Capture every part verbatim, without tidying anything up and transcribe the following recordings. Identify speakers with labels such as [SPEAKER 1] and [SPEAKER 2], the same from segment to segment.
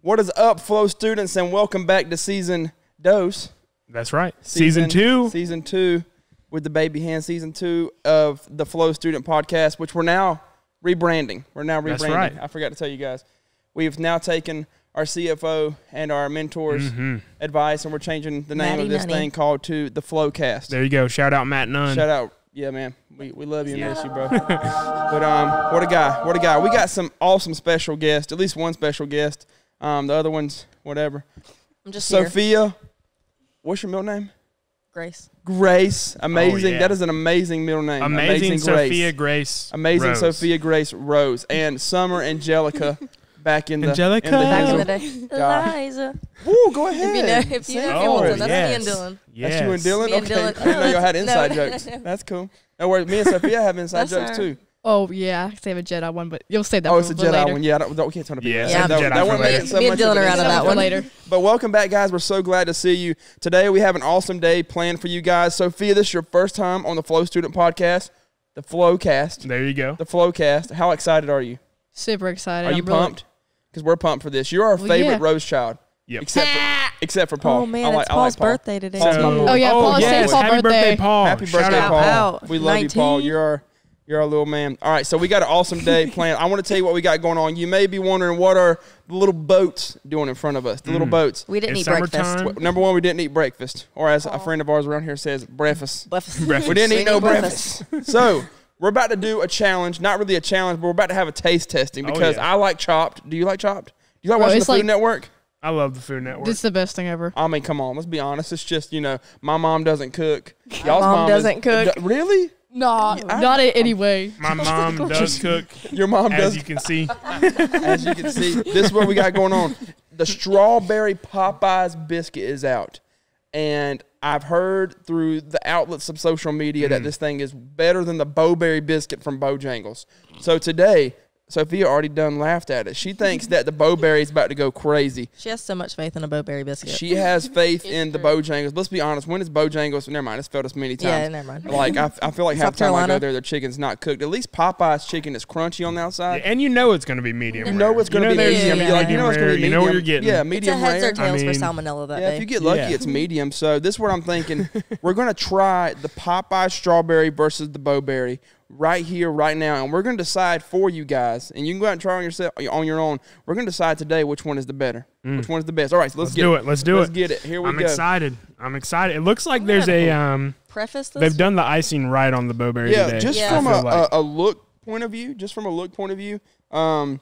[SPEAKER 1] What is up, Flow students, and welcome back to Season Dose.
[SPEAKER 2] That's right.
[SPEAKER 1] Season,
[SPEAKER 2] season two.
[SPEAKER 1] Season two with the baby hand. Season two of the Flow Student Podcast, which we're now rebranding. We're now rebranding.
[SPEAKER 2] That's right.
[SPEAKER 1] I forgot to tell you guys. We've now taken our C F O and our mentor's
[SPEAKER 2] mm-hmm.
[SPEAKER 1] advice, and we're changing the name
[SPEAKER 3] Matty
[SPEAKER 1] of this
[SPEAKER 3] Nunny.
[SPEAKER 1] thing called to the FLOWCAST.
[SPEAKER 2] There you go. Shout out Matt Nunn.
[SPEAKER 1] Shout out. Yeah, man. We, we love you and miss you, bro. But um, what a guy. What a guy. We got some awesome special guests, at least one special guest. Um, the other ones, whatever.
[SPEAKER 3] I'm just
[SPEAKER 1] Sophia.
[SPEAKER 3] Here.
[SPEAKER 1] What's your middle name?
[SPEAKER 3] Grace.
[SPEAKER 1] Grace. Amazing.
[SPEAKER 2] Oh, yeah.
[SPEAKER 1] That is an amazing middle name.
[SPEAKER 2] Amazing,
[SPEAKER 1] amazing
[SPEAKER 2] Sophia
[SPEAKER 1] Grace.
[SPEAKER 2] Grace.
[SPEAKER 1] Amazing
[SPEAKER 2] Rose.
[SPEAKER 1] Sophia Grace Rose. And Summer Angelica back in the
[SPEAKER 2] Angelica.
[SPEAKER 1] in the
[SPEAKER 3] Back in the
[SPEAKER 1] hizzle.
[SPEAKER 3] day.
[SPEAKER 1] God.
[SPEAKER 3] Eliza.
[SPEAKER 1] Ooh, go ahead.
[SPEAKER 3] If you know, if you know
[SPEAKER 1] Say
[SPEAKER 3] Hamilton,
[SPEAKER 1] it.
[SPEAKER 3] that's
[SPEAKER 2] yes.
[SPEAKER 3] me and Dylan.
[SPEAKER 2] Yes.
[SPEAKER 1] That's you and Dylan?
[SPEAKER 3] Me and
[SPEAKER 1] Okay.
[SPEAKER 3] Dylan.
[SPEAKER 1] I didn't know y'all had
[SPEAKER 3] No.
[SPEAKER 1] inside jokes. That's cool. No worries. Me and Sophia have inside
[SPEAKER 3] That's
[SPEAKER 1] jokes
[SPEAKER 3] our-
[SPEAKER 1] too.
[SPEAKER 4] Oh, yeah. I save a Jedi one, but you'll save that
[SPEAKER 1] Oh,
[SPEAKER 4] for
[SPEAKER 1] it's a
[SPEAKER 4] for
[SPEAKER 1] Jedi
[SPEAKER 4] later.
[SPEAKER 1] one. Yeah, I don't, don't, we can't tell the people.
[SPEAKER 2] Yeah,
[SPEAKER 1] that.
[SPEAKER 3] save the
[SPEAKER 1] that,
[SPEAKER 2] Jedi
[SPEAKER 1] that
[SPEAKER 2] for
[SPEAKER 1] wouldn't
[SPEAKER 2] later.
[SPEAKER 1] make it so
[SPEAKER 3] Me and
[SPEAKER 1] much
[SPEAKER 3] Dylan
[SPEAKER 1] of an
[SPEAKER 3] are out of
[SPEAKER 1] inside
[SPEAKER 3] that
[SPEAKER 1] joke.
[SPEAKER 3] one.
[SPEAKER 4] later.
[SPEAKER 1] But welcome back, guys. We're so glad to see you. Today we have an awesome day planned for you guys. Sophia, this is your first time on the Flow Student Podcast, the FLOWCAST.
[SPEAKER 2] There you go.
[SPEAKER 1] The FLOWCAST. How excited are you?
[SPEAKER 4] Super excited.
[SPEAKER 1] Are you
[SPEAKER 4] I'm really-
[SPEAKER 1] pumped? Because we're pumped for this. You're our
[SPEAKER 4] Well,
[SPEAKER 1] favorite
[SPEAKER 4] yeah.
[SPEAKER 1] Rose child.
[SPEAKER 2] Yep.
[SPEAKER 1] Except for, except for Paul.
[SPEAKER 3] Oh, man,
[SPEAKER 1] I like,
[SPEAKER 3] it's
[SPEAKER 1] I like
[SPEAKER 3] Paul's
[SPEAKER 1] Paul.
[SPEAKER 3] birthday today.
[SPEAKER 1] Paul's
[SPEAKER 2] So-
[SPEAKER 1] my boy.
[SPEAKER 4] Oh, yeah,
[SPEAKER 2] oh,
[SPEAKER 4] Paul,
[SPEAKER 2] yes.
[SPEAKER 4] say Paul
[SPEAKER 2] Happy birthday,
[SPEAKER 4] birthday.
[SPEAKER 2] Paul.
[SPEAKER 1] Happy
[SPEAKER 2] Shout
[SPEAKER 1] birthday,
[SPEAKER 2] out.
[SPEAKER 1] Paul.
[SPEAKER 3] out.
[SPEAKER 1] We love you, Paul.
[SPEAKER 3] nineteen.
[SPEAKER 1] You're our, you're our little man. All right, so we got an awesome day planned. I want to tell you what we got going on. You may be wondering what are the little boats doing in front of us, the little
[SPEAKER 2] Mm.
[SPEAKER 1] boats.
[SPEAKER 3] We didn't
[SPEAKER 2] It's
[SPEAKER 3] eat breakfast.
[SPEAKER 2] summertime.
[SPEAKER 1] Well, number one, we didn't eat breakfast. Or as a friend of ours around here says, breakfast.
[SPEAKER 3] Breakfast.
[SPEAKER 2] Breakfast.
[SPEAKER 1] We didn't eat
[SPEAKER 3] We
[SPEAKER 1] no
[SPEAKER 3] need breakfast.
[SPEAKER 1] breakfast. So we're about to do a challenge. Not really a challenge, but we're about to have a taste testing
[SPEAKER 2] Oh,
[SPEAKER 1] because
[SPEAKER 2] yeah.
[SPEAKER 1] I like Chopped. Do you like Chopped? Do you like
[SPEAKER 4] Bro,
[SPEAKER 1] watching the
[SPEAKER 4] it's
[SPEAKER 1] Food
[SPEAKER 4] like-
[SPEAKER 1] Network?
[SPEAKER 2] I love the Food Network.
[SPEAKER 4] This is the best thing ever.
[SPEAKER 1] I mean, come on. Let's be honest. It's just, you know, my mom doesn't cook. Y'all's
[SPEAKER 3] mom
[SPEAKER 1] is-
[SPEAKER 3] doesn't cook.
[SPEAKER 1] D- really?
[SPEAKER 4] No,
[SPEAKER 1] I-
[SPEAKER 4] not in any way.
[SPEAKER 2] My mom does cook,
[SPEAKER 1] Your mom
[SPEAKER 2] as
[SPEAKER 1] does.
[SPEAKER 2] you can see.
[SPEAKER 1] As you can see, this is what we got going on. The strawberry Popeyes biscuit is out. And I've heard through the outlets of social media
[SPEAKER 2] Mm.
[SPEAKER 1] that this thing is better than the Bowberry biscuit from Bojangles. So today, Sophia already done laughed at it. She thinks that the Bowberry is about to go crazy.
[SPEAKER 3] She has so much faith in a Bowberry biscuit.
[SPEAKER 1] She has faith in the Bojangles. Let's be honest. When is Bojangles? Never mind. It's felt us many times.
[SPEAKER 3] Yeah, never mind.
[SPEAKER 1] Like, I, I feel like half
[SPEAKER 3] South
[SPEAKER 1] the time I go
[SPEAKER 3] Carolina.
[SPEAKER 1] there, their chicken's not cooked. At least Popeye's chicken is crunchy on the outside.
[SPEAKER 2] And you know it's going to be medium
[SPEAKER 1] You
[SPEAKER 2] rare.
[SPEAKER 1] know it's going to
[SPEAKER 2] You
[SPEAKER 1] be
[SPEAKER 2] know there's
[SPEAKER 1] medium.
[SPEAKER 2] gonna be
[SPEAKER 1] You're like, you know it's going to be
[SPEAKER 2] medium
[SPEAKER 1] medium.
[SPEAKER 2] rare. You know what you're getting.
[SPEAKER 1] Yeah,
[SPEAKER 3] It's a
[SPEAKER 1] medium
[SPEAKER 3] heads or
[SPEAKER 1] rare.
[SPEAKER 3] tails
[SPEAKER 2] I mean-
[SPEAKER 3] for salmonella that
[SPEAKER 1] Yeah,
[SPEAKER 3] day.
[SPEAKER 1] if you get lucky,
[SPEAKER 2] Yeah.
[SPEAKER 1] it's medium. So this is what I'm thinking. We're going to try the Popeye strawberry versus the Bowberry right here, right now. And we're going to decide for you guys. And you can go out and try on yourself on your own. We're going to decide today which one is the better.
[SPEAKER 2] Mm.
[SPEAKER 1] Which one is the best. All right, so let's,
[SPEAKER 2] Let's
[SPEAKER 1] get
[SPEAKER 2] do it. Let's do
[SPEAKER 1] Let's
[SPEAKER 2] it.
[SPEAKER 1] get it. Here we
[SPEAKER 2] I'm
[SPEAKER 1] go.
[SPEAKER 2] excited. I'm excited. It looks like
[SPEAKER 3] I'm
[SPEAKER 2] there's
[SPEAKER 3] gonna
[SPEAKER 2] a um.
[SPEAKER 3] Preface this?
[SPEAKER 2] They've done the icing right on the Bowberry
[SPEAKER 1] Yeah,
[SPEAKER 2] today.
[SPEAKER 1] just
[SPEAKER 3] Yeah.
[SPEAKER 1] from
[SPEAKER 2] I
[SPEAKER 1] a,
[SPEAKER 2] feel like.
[SPEAKER 1] a, a look point of view, just from a look point of view, um,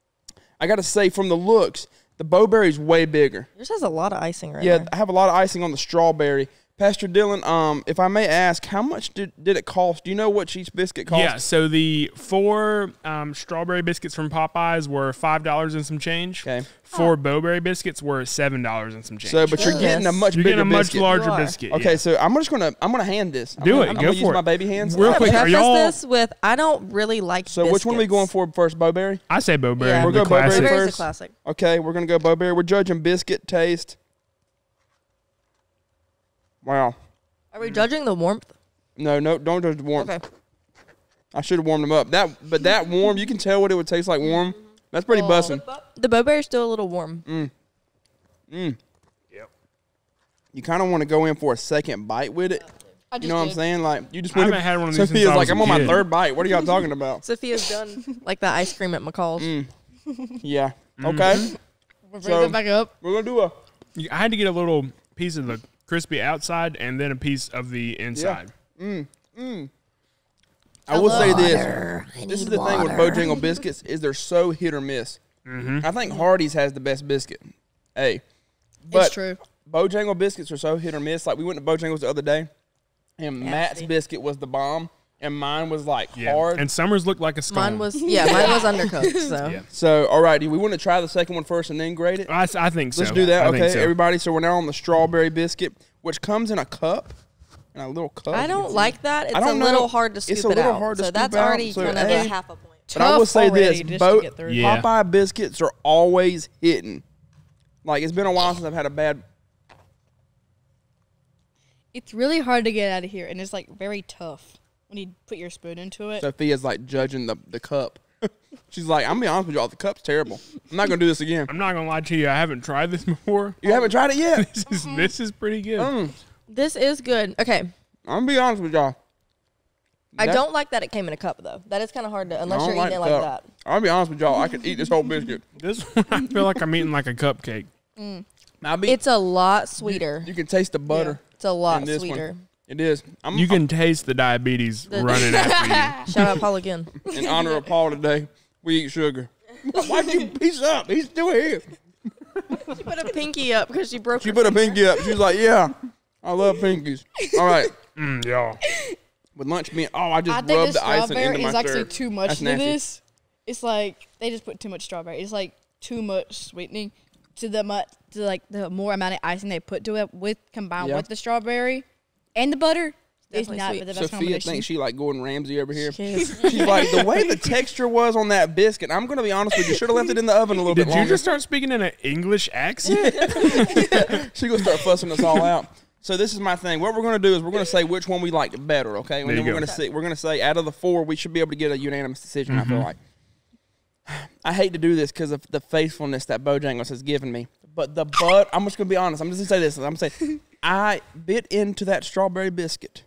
[SPEAKER 1] I got to say from the looks, the Bowberry's way bigger.
[SPEAKER 3] Yours has a lot of icing right
[SPEAKER 1] Yeah,
[SPEAKER 3] there.
[SPEAKER 1] I have a lot of icing on the strawberry. Pastor Dylan, um, if I may ask, how much did, did it cost? Do you know what each biscuit cost?
[SPEAKER 2] Yeah, so the four um, strawberry biscuits from Popeyes were five dollars and some change.
[SPEAKER 1] Okay.
[SPEAKER 2] Four Bowberry biscuits were seven dollars and some change.
[SPEAKER 1] So, but you're
[SPEAKER 3] Goodness.
[SPEAKER 1] getting a much
[SPEAKER 2] you're
[SPEAKER 1] bigger
[SPEAKER 2] getting a much
[SPEAKER 1] biscuit.
[SPEAKER 2] larger
[SPEAKER 3] You are.
[SPEAKER 2] biscuit.
[SPEAKER 1] Okay,
[SPEAKER 2] yeah.
[SPEAKER 1] so I'm just gonna I'm gonna hand this. I'm
[SPEAKER 2] Do
[SPEAKER 1] gonna,
[SPEAKER 2] it.
[SPEAKER 1] I'm
[SPEAKER 2] Go
[SPEAKER 1] gonna
[SPEAKER 2] for
[SPEAKER 1] use
[SPEAKER 2] it.
[SPEAKER 1] my baby hands.
[SPEAKER 2] Real
[SPEAKER 3] I'm
[SPEAKER 2] quick,
[SPEAKER 3] gonna
[SPEAKER 2] are
[SPEAKER 3] preface
[SPEAKER 2] y'all-
[SPEAKER 3] this with I don't really like
[SPEAKER 1] So which one are we
[SPEAKER 3] biscuits.
[SPEAKER 1] going for first? Bowberry.
[SPEAKER 2] I say Bowberry.
[SPEAKER 3] Yeah.
[SPEAKER 1] We'll
[SPEAKER 2] the
[SPEAKER 1] go Bowberry
[SPEAKER 2] classic.
[SPEAKER 3] Bowberry's a
[SPEAKER 1] first.
[SPEAKER 3] classic.
[SPEAKER 1] Okay, we're gonna go Bowberry. We're judging biscuit taste. Wow.
[SPEAKER 3] Are we judging the warmth?
[SPEAKER 1] No, no, don't judge the warmth.
[SPEAKER 3] Okay.
[SPEAKER 1] I should have warmed them up. That, but that warm, you can tell what it would taste like warm. That's pretty
[SPEAKER 3] Oh.
[SPEAKER 1] bussin'.
[SPEAKER 3] The Bowberry's still a little warm.
[SPEAKER 1] Mm. Mm.
[SPEAKER 2] Yep.
[SPEAKER 1] You kind of want to go in for a second bite with it.
[SPEAKER 4] I just
[SPEAKER 1] You know what I'm
[SPEAKER 4] did.
[SPEAKER 1] saying? Like you just
[SPEAKER 2] I
[SPEAKER 1] went.
[SPEAKER 2] haven't had one of these since
[SPEAKER 1] Sophia's
[SPEAKER 2] I
[SPEAKER 1] like,
[SPEAKER 2] was a
[SPEAKER 1] I'm on my
[SPEAKER 2] kid.
[SPEAKER 1] third bite. What are y'all talking about?
[SPEAKER 3] Sophia's done like that ice cream at McCall's.
[SPEAKER 1] Mm. Yeah.
[SPEAKER 2] Mm-hmm.
[SPEAKER 1] Okay.
[SPEAKER 4] We're
[SPEAKER 1] So-
[SPEAKER 4] bringing it back up.
[SPEAKER 1] We're gonna do a.
[SPEAKER 2] You- I had to get a little piece of the crispy outside and then a piece of the inside.
[SPEAKER 1] Mm. Mm. I will say this. This is the thing with Bojangle biscuits is they're so hit or miss.
[SPEAKER 2] Mm-hmm.
[SPEAKER 1] I think Hardee's has the best biscuit. Hey, but
[SPEAKER 4] It's true.
[SPEAKER 1] Bojangle biscuits are so hit or miss. Like we went to Bojangles the other day, and Matt's
[SPEAKER 3] Nasty.
[SPEAKER 1] biscuit was the bomb, and mine was like
[SPEAKER 2] Yeah.
[SPEAKER 1] hard.
[SPEAKER 2] And Summers looked like a scone.
[SPEAKER 3] Mine was yeah, mine was undercooked. So
[SPEAKER 2] Yeah.
[SPEAKER 1] So, all right, do we want to try the second one first and then grade it?
[SPEAKER 2] I, I think so.
[SPEAKER 1] Let's do that,
[SPEAKER 2] I think
[SPEAKER 1] okay,
[SPEAKER 2] so.
[SPEAKER 1] everybody. So we're now on the strawberry biscuit, which comes in a cup, in a little cup.
[SPEAKER 3] I don't like that. It's
[SPEAKER 1] I
[SPEAKER 3] a
[SPEAKER 1] don't know.
[SPEAKER 3] little hard to scoop
[SPEAKER 1] It's a
[SPEAKER 3] it
[SPEAKER 1] little
[SPEAKER 3] out.
[SPEAKER 1] hard to
[SPEAKER 3] so
[SPEAKER 1] scoop
[SPEAKER 3] that's
[SPEAKER 1] out,
[SPEAKER 3] already
[SPEAKER 1] so
[SPEAKER 3] kind of
[SPEAKER 1] A-
[SPEAKER 3] a half a point.
[SPEAKER 1] But I will
[SPEAKER 4] Tough
[SPEAKER 1] say
[SPEAKER 4] already
[SPEAKER 1] this:
[SPEAKER 4] just
[SPEAKER 1] Bo-
[SPEAKER 4] to get through.
[SPEAKER 2] Yeah.
[SPEAKER 1] Popeye biscuits are always hitting. Like it's been a while since I've had a bad.
[SPEAKER 4] It's really hard to get out of here, and it's like very tough when you put your spoon into it.
[SPEAKER 1] Sophia's like judging the the cup. She's like, I'm gonna be honest with y'all, the cup's terrible. I'm not gonna do this again.
[SPEAKER 2] I'm not gonna lie to you. I haven't tried this before.
[SPEAKER 1] You haven't tried it yet?
[SPEAKER 2] This is this is pretty good.
[SPEAKER 1] Mm,
[SPEAKER 3] This is good. Okay.
[SPEAKER 1] I'm gonna be honest with y'all.
[SPEAKER 3] I
[SPEAKER 1] That-
[SPEAKER 3] don't like that it came in a cup, though. That is kind of hard to, unless
[SPEAKER 1] I
[SPEAKER 3] you're
[SPEAKER 1] don't
[SPEAKER 3] eating it
[SPEAKER 1] like
[SPEAKER 3] like
[SPEAKER 1] cup.
[SPEAKER 3] that.
[SPEAKER 1] I'll be honest with y'all. I could eat this whole biscuit.
[SPEAKER 2] This one, I feel like I'm eating like a cupcake.
[SPEAKER 1] I'll be,
[SPEAKER 3] It's a lot sweeter.
[SPEAKER 1] you can taste the butter.
[SPEAKER 3] It's a lot
[SPEAKER 1] in this one.
[SPEAKER 3] sweeter.
[SPEAKER 1] It is. I'm,
[SPEAKER 2] You can taste the diabetes
[SPEAKER 3] The-
[SPEAKER 2] running after
[SPEAKER 3] Shout out Paul again.
[SPEAKER 1] in honor of Paul today, we eat sugar. Why'd you he's up? He's still here.
[SPEAKER 3] She put a pinky up because she broke
[SPEAKER 1] She
[SPEAKER 3] her
[SPEAKER 1] put a
[SPEAKER 3] finger.
[SPEAKER 1] pinky up. She was like, yeah, I love pinkies. All right.
[SPEAKER 2] you. Mm, y'all.
[SPEAKER 1] With lunch being, oh, I just
[SPEAKER 4] I think
[SPEAKER 1] rubbed
[SPEAKER 4] the
[SPEAKER 1] the icing into
[SPEAKER 4] strawberry
[SPEAKER 1] my
[SPEAKER 4] is actually
[SPEAKER 1] syrup.
[SPEAKER 4] too much
[SPEAKER 1] That's
[SPEAKER 4] to
[SPEAKER 1] nasty.
[SPEAKER 4] this. It's like they just put too much strawberry. It's like too much sweetening to the mu- to like the more amount of icing they put to it with combined
[SPEAKER 1] Yeah.
[SPEAKER 4] with the strawberry and the butter. It's
[SPEAKER 3] Definitely
[SPEAKER 4] not
[SPEAKER 3] sweet.
[SPEAKER 4] the best
[SPEAKER 1] Sophia
[SPEAKER 4] combination.
[SPEAKER 1] thinks she like Gordon Ramsay over here.
[SPEAKER 3] She is.
[SPEAKER 1] She's like, the way the texture was on that biscuit, I'm going to be honest with you, should have left it in the oven a little
[SPEAKER 2] Did
[SPEAKER 1] bit
[SPEAKER 2] you
[SPEAKER 1] longer.
[SPEAKER 2] just start speaking in an English accent?
[SPEAKER 1] She's going to start fussing us all out. So this is my thing. What we're going to do is we're going to say which one we liked better, okay? And
[SPEAKER 2] There
[SPEAKER 1] then
[SPEAKER 2] you
[SPEAKER 1] we're
[SPEAKER 2] go.
[SPEAKER 1] going to say we're going to say out of the four, we should be able to get a unanimous decision, I
[SPEAKER 2] Mm-hmm.
[SPEAKER 1] feel like. I hate to do this because of the faithfulness that Bojangles has given me. But the but I'm just going to be honest. I'm just going to say this. I'm going to say I bit into that strawberry biscuit.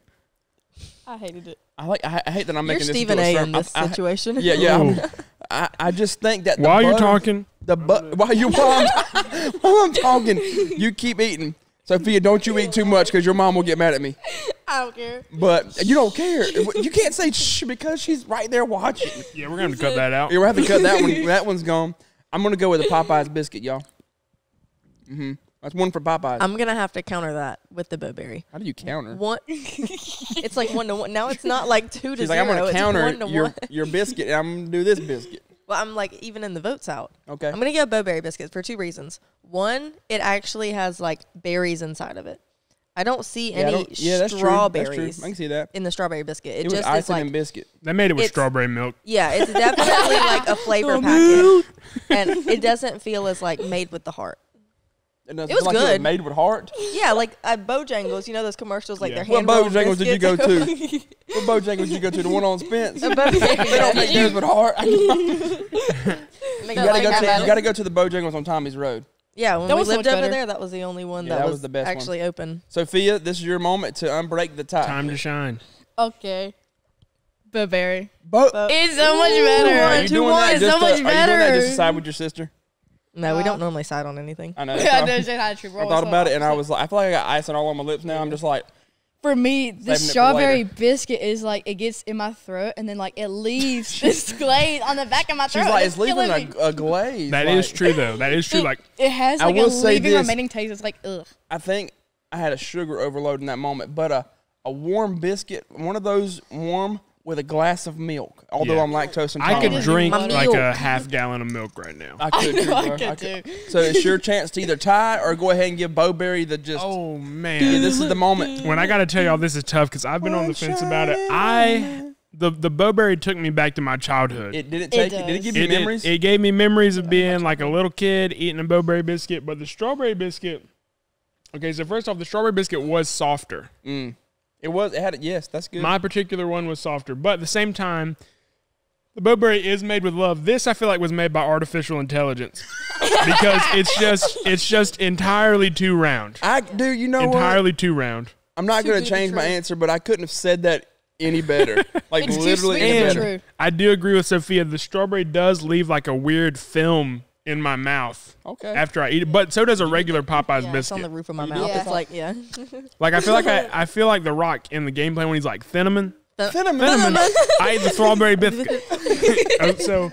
[SPEAKER 4] I hated it.
[SPEAKER 1] I like. I, I hate that I'm
[SPEAKER 3] You're
[SPEAKER 1] making this
[SPEAKER 3] Stephen
[SPEAKER 1] into
[SPEAKER 3] A.
[SPEAKER 1] a
[SPEAKER 3] in
[SPEAKER 1] sermon.
[SPEAKER 3] this
[SPEAKER 1] I- I-
[SPEAKER 3] situation.
[SPEAKER 1] Yeah, yeah.
[SPEAKER 2] Ooh.
[SPEAKER 1] I'm- I, I just think that the
[SPEAKER 2] While you're
[SPEAKER 1] butter-
[SPEAKER 2] talking,
[SPEAKER 1] the but while you while I'm, while I'm talking, you keep eating. Sophia, don't you eat too much because your mom will get mad at me.
[SPEAKER 4] I don't care.
[SPEAKER 1] But you don't care. You can't say shh because she's right there watching.
[SPEAKER 2] yeah, we're gonna cut that out.
[SPEAKER 1] You're gonna have to cut that one. That one's gone. I'm gonna go with the Popeyes biscuit, y'all. Mm-hmm. That's one for Popeyes.
[SPEAKER 3] I'm going to have to counter that with the Bowberry.
[SPEAKER 1] How do you counter?
[SPEAKER 3] One, it's like one to one. Now it's not like two to
[SPEAKER 1] She's
[SPEAKER 3] zero.
[SPEAKER 1] like, I'm gonna
[SPEAKER 3] it's
[SPEAKER 1] counter
[SPEAKER 3] one to
[SPEAKER 1] your
[SPEAKER 3] one.
[SPEAKER 1] your biscuit, and I'm gonna do this biscuit.
[SPEAKER 3] Well, I'm like even in the votes out.
[SPEAKER 1] Okay.
[SPEAKER 3] I'm gonna go Bowberry biscuits for two reasons. One, it actually has like berries inside of it. I don't see
[SPEAKER 1] Yeah, I
[SPEAKER 3] any
[SPEAKER 1] don't- yeah, that's true. That's
[SPEAKER 3] strawberries
[SPEAKER 1] true. I can see that.
[SPEAKER 3] in the strawberry biscuit. It,
[SPEAKER 1] It, was
[SPEAKER 3] just is
[SPEAKER 1] icing
[SPEAKER 3] like
[SPEAKER 1] and biscuit.
[SPEAKER 2] They made it with
[SPEAKER 3] It's-
[SPEAKER 2] strawberry milk.
[SPEAKER 3] yeah, it's definitely like a flavor packet, and it doesn't feel as like made with the heart.
[SPEAKER 1] It, doesn't
[SPEAKER 3] It was
[SPEAKER 1] feel like
[SPEAKER 3] good.
[SPEAKER 1] made with heart.
[SPEAKER 3] Yeah, like at Bojangles, you know those commercials like
[SPEAKER 2] Yeah.
[SPEAKER 3] their
[SPEAKER 1] What
[SPEAKER 3] hand rolled
[SPEAKER 1] Bojangles did you go
[SPEAKER 3] biscuits?
[SPEAKER 1] to? What Bojangles did you go to? The one on Spence?
[SPEAKER 3] A
[SPEAKER 1] They
[SPEAKER 3] Bojangles.
[SPEAKER 1] don't make those with heart. you
[SPEAKER 3] Make
[SPEAKER 1] gotta
[SPEAKER 3] like
[SPEAKER 1] go to
[SPEAKER 3] that.
[SPEAKER 1] you gotta go to the Bojangles on Tommy's Road.
[SPEAKER 3] Yeah, when
[SPEAKER 4] That
[SPEAKER 3] we
[SPEAKER 4] was so
[SPEAKER 3] lived
[SPEAKER 4] much
[SPEAKER 3] over
[SPEAKER 4] better.
[SPEAKER 3] there, that was the only one
[SPEAKER 1] Yeah,
[SPEAKER 3] that,
[SPEAKER 1] that
[SPEAKER 3] was,
[SPEAKER 1] was the best one.
[SPEAKER 3] actually open.
[SPEAKER 1] Sophia, this is your moment to unbreak the tie.
[SPEAKER 2] Time to shine.
[SPEAKER 4] Okay. Blueberry.
[SPEAKER 1] Bo-
[SPEAKER 3] Bo-
[SPEAKER 4] It's so much
[SPEAKER 3] Ooh,
[SPEAKER 4] better.
[SPEAKER 1] are
[SPEAKER 3] one,
[SPEAKER 1] you
[SPEAKER 3] two,
[SPEAKER 1] doing
[SPEAKER 3] one.
[SPEAKER 1] that
[SPEAKER 4] It's
[SPEAKER 1] just
[SPEAKER 4] so
[SPEAKER 1] to,
[SPEAKER 4] much
[SPEAKER 1] are you doing that
[SPEAKER 4] better.
[SPEAKER 1] just to side with your sister?
[SPEAKER 3] No, we
[SPEAKER 4] Uh,
[SPEAKER 3] don't normally side on anything.
[SPEAKER 1] I know.
[SPEAKER 4] Yeah,
[SPEAKER 1] that's
[SPEAKER 4] I
[SPEAKER 1] why-
[SPEAKER 4] know, it's not true.
[SPEAKER 1] I thought about it and I was like, I feel like I got icing all on my lips now. I'm just like,
[SPEAKER 4] For me,
[SPEAKER 1] Saving
[SPEAKER 4] the
[SPEAKER 1] it for
[SPEAKER 4] strawberry
[SPEAKER 1] later.
[SPEAKER 4] biscuit is like it gets in my throat and then like it leaves this glaze on the back of my throat.
[SPEAKER 1] she's like, it's
[SPEAKER 4] killing
[SPEAKER 1] leaving
[SPEAKER 4] me.
[SPEAKER 1] a, a glaze.
[SPEAKER 2] That
[SPEAKER 1] like,
[SPEAKER 2] is true though. That is true.
[SPEAKER 4] It,
[SPEAKER 2] Like
[SPEAKER 4] it has
[SPEAKER 1] I
[SPEAKER 4] like a
[SPEAKER 1] will say
[SPEAKER 4] leaving
[SPEAKER 1] this.
[SPEAKER 4] remaining taste. It's like ugh.
[SPEAKER 1] I think I had a sugar overload in that moment, but a a warm biscuit, one of those warm with a glass of milk. Although
[SPEAKER 2] Yeah.
[SPEAKER 1] I'm lactose
[SPEAKER 2] I
[SPEAKER 1] intolerant.
[SPEAKER 2] could drink
[SPEAKER 3] My
[SPEAKER 2] like a
[SPEAKER 3] milk.
[SPEAKER 2] half gallon of milk right now.
[SPEAKER 1] I could,
[SPEAKER 4] I
[SPEAKER 1] too,
[SPEAKER 4] know I
[SPEAKER 1] bro.
[SPEAKER 4] could
[SPEAKER 1] I could.
[SPEAKER 4] too.
[SPEAKER 1] So it's your chance to either tie or go ahead and give Bowberry the just.
[SPEAKER 2] Oh
[SPEAKER 1] Yeah,
[SPEAKER 2] man.
[SPEAKER 1] this is the moment.
[SPEAKER 2] When I got to tell y'all, this is tough because I've been on the fence about it. I the the Bowberry took me back to my childhood.
[SPEAKER 1] It did it
[SPEAKER 4] It
[SPEAKER 1] take it? Did it
[SPEAKER 4] does.
[SPEAKER 1] give you
[SPEAKER 2] It did-
[SPEAKER 1] memories?
[SPEAKER 2] It gave me memories of being like a little kid eating a Bowberry biscuit, but the strawberry biscuit. Okay, so first off, the strawberry biscuit was softer.
[SPEAKER 1] Mm. It was. It had it. Yes, that's good.
[SPEAKER 2] My particular one was softer, but at the same time, the Bowberry is made with love. This I feel like was made by artificial intelligence because it's just it's just entirely too round,
[SPEAKER 1] I do. You know what?
[SPEAKER 2] entirely too round.
[SPEAKER 1] I'm not
[SPEAKER 4] Too
[SPEAKER 1] going
[SPEAKER 4] good
[SPEAKER 1] to
[SPEAKER 4] to be
[SPEAKER 1] change my
[SPEAKER 4] true.
[SPEAKER 1] answer, but I couldn't have said that any better. Like
[SPEAKER 4] It's too
[SPEAKER 1] literally
[SPEAKER 4] sweet
[SPEAKER 1] any
[SPEAKER 4] to be
[SPEAKER 1] better.
[SPEAKER 4] true.
[SPEAKER 2] I do agree with Sophia. The strawberry does leave like a weird film in my mouth
[SPEAKER 1] Okay.
[SPEAKER 2] after I eat it, but so does a regular Popeyes
[SPEAKER 3] Yeah, it's on
[SPEAKER 2] biscuit.
[SPEAKER 3] the roof of my
[SPEAKER 1] You
[SPEAKER 3] mouth.
[SPEAKER 4] do?
[SPEAKER 3] It's like, yeah.
[SPEAKER 2] Like I feel like I, I feel like The Rock in the gameplay when he's like cinnamon.
[SPEAKER 1] Cinnamon.
[SPEAKER 2] Cinnamon. I ate the strawberry biscuit. Oh, so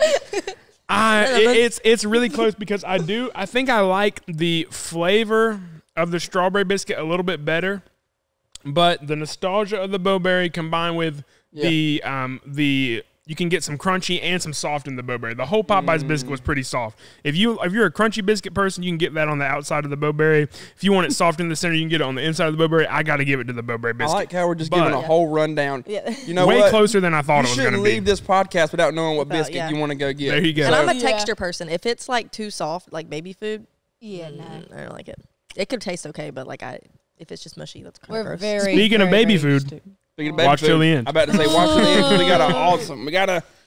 [SPEAKER 2] I it, it's it's really close because I do I think I like the flavor of the strawberry biscuit a little bit better, but the nostalgia of the Bowberry combined with
[SPEAKER 1] Yeah.
[SPEAKER 2] the um the you can get some crunchy and some soft in the Bowberry. The whole Popeyes biscuit was pretty soft. If you if you're a crunchy biscuit person, you can get that on the outside of the Bowberry. If you want it soft in the center, you can get it on the inside of the Bowberry. I got to give it to the Bowberry
[SPEAKER 1] I
[SPEAKER 2] biscuit.
[SPEAKER 1] like how we're just
[SPEAKER 2] But-
[SPEAKER 1] giving a whole rundown.
[SPEAKER 3] Yeah.
[SPEAKER 1] You know
[SPEAKER 2] Way
[SPEAKER 1] what?
[SPEAKER 2] closer than I thought
[SPEAKER 1] You
[SPEAKER 2] it was going
[SPEAKER 1] shouldn't
[SPEAKER 2] to be.
[SPEAKER 1] leave this podcast without knowing what
[SPEAKER 3] Without-
[SPEAKER 1] biscuit
[SPEAKER 3] yeah.
[SPEAKER 1] you want to go get.
[SPEAKER 2] There you go.
[SPEAKER 3] And I'm a
[SPEAKER 4] Yeah.
[SPEAKER 3] texture person. If it's like too soft, like baby food,
[SPEAKER 4] Yeah, nah.
[SPEAKER 3] mm, I don't like it. It could taste okay, but like I, if it's just mushy, that's kind
[SPEAKER 4] We're
[SPEAKER 3] of gross.
[SPEAKER 4] very
[SPEAKER 2] Speaking of
[SPEAKER 4] very,
[SPEAKER 2] baby
[SPEAKER 4] very
[SPEAKER 2] food,
[SPEAKER 4] stu-
[SPEAKER 1] Speaking of baby
[SPEAKER 2] Watch till
[SPEAKER 1] food,
[SPEAKER 2] the end.
[SPEAKER 1] I'm about to say watch till the end because we got an awesome. We got a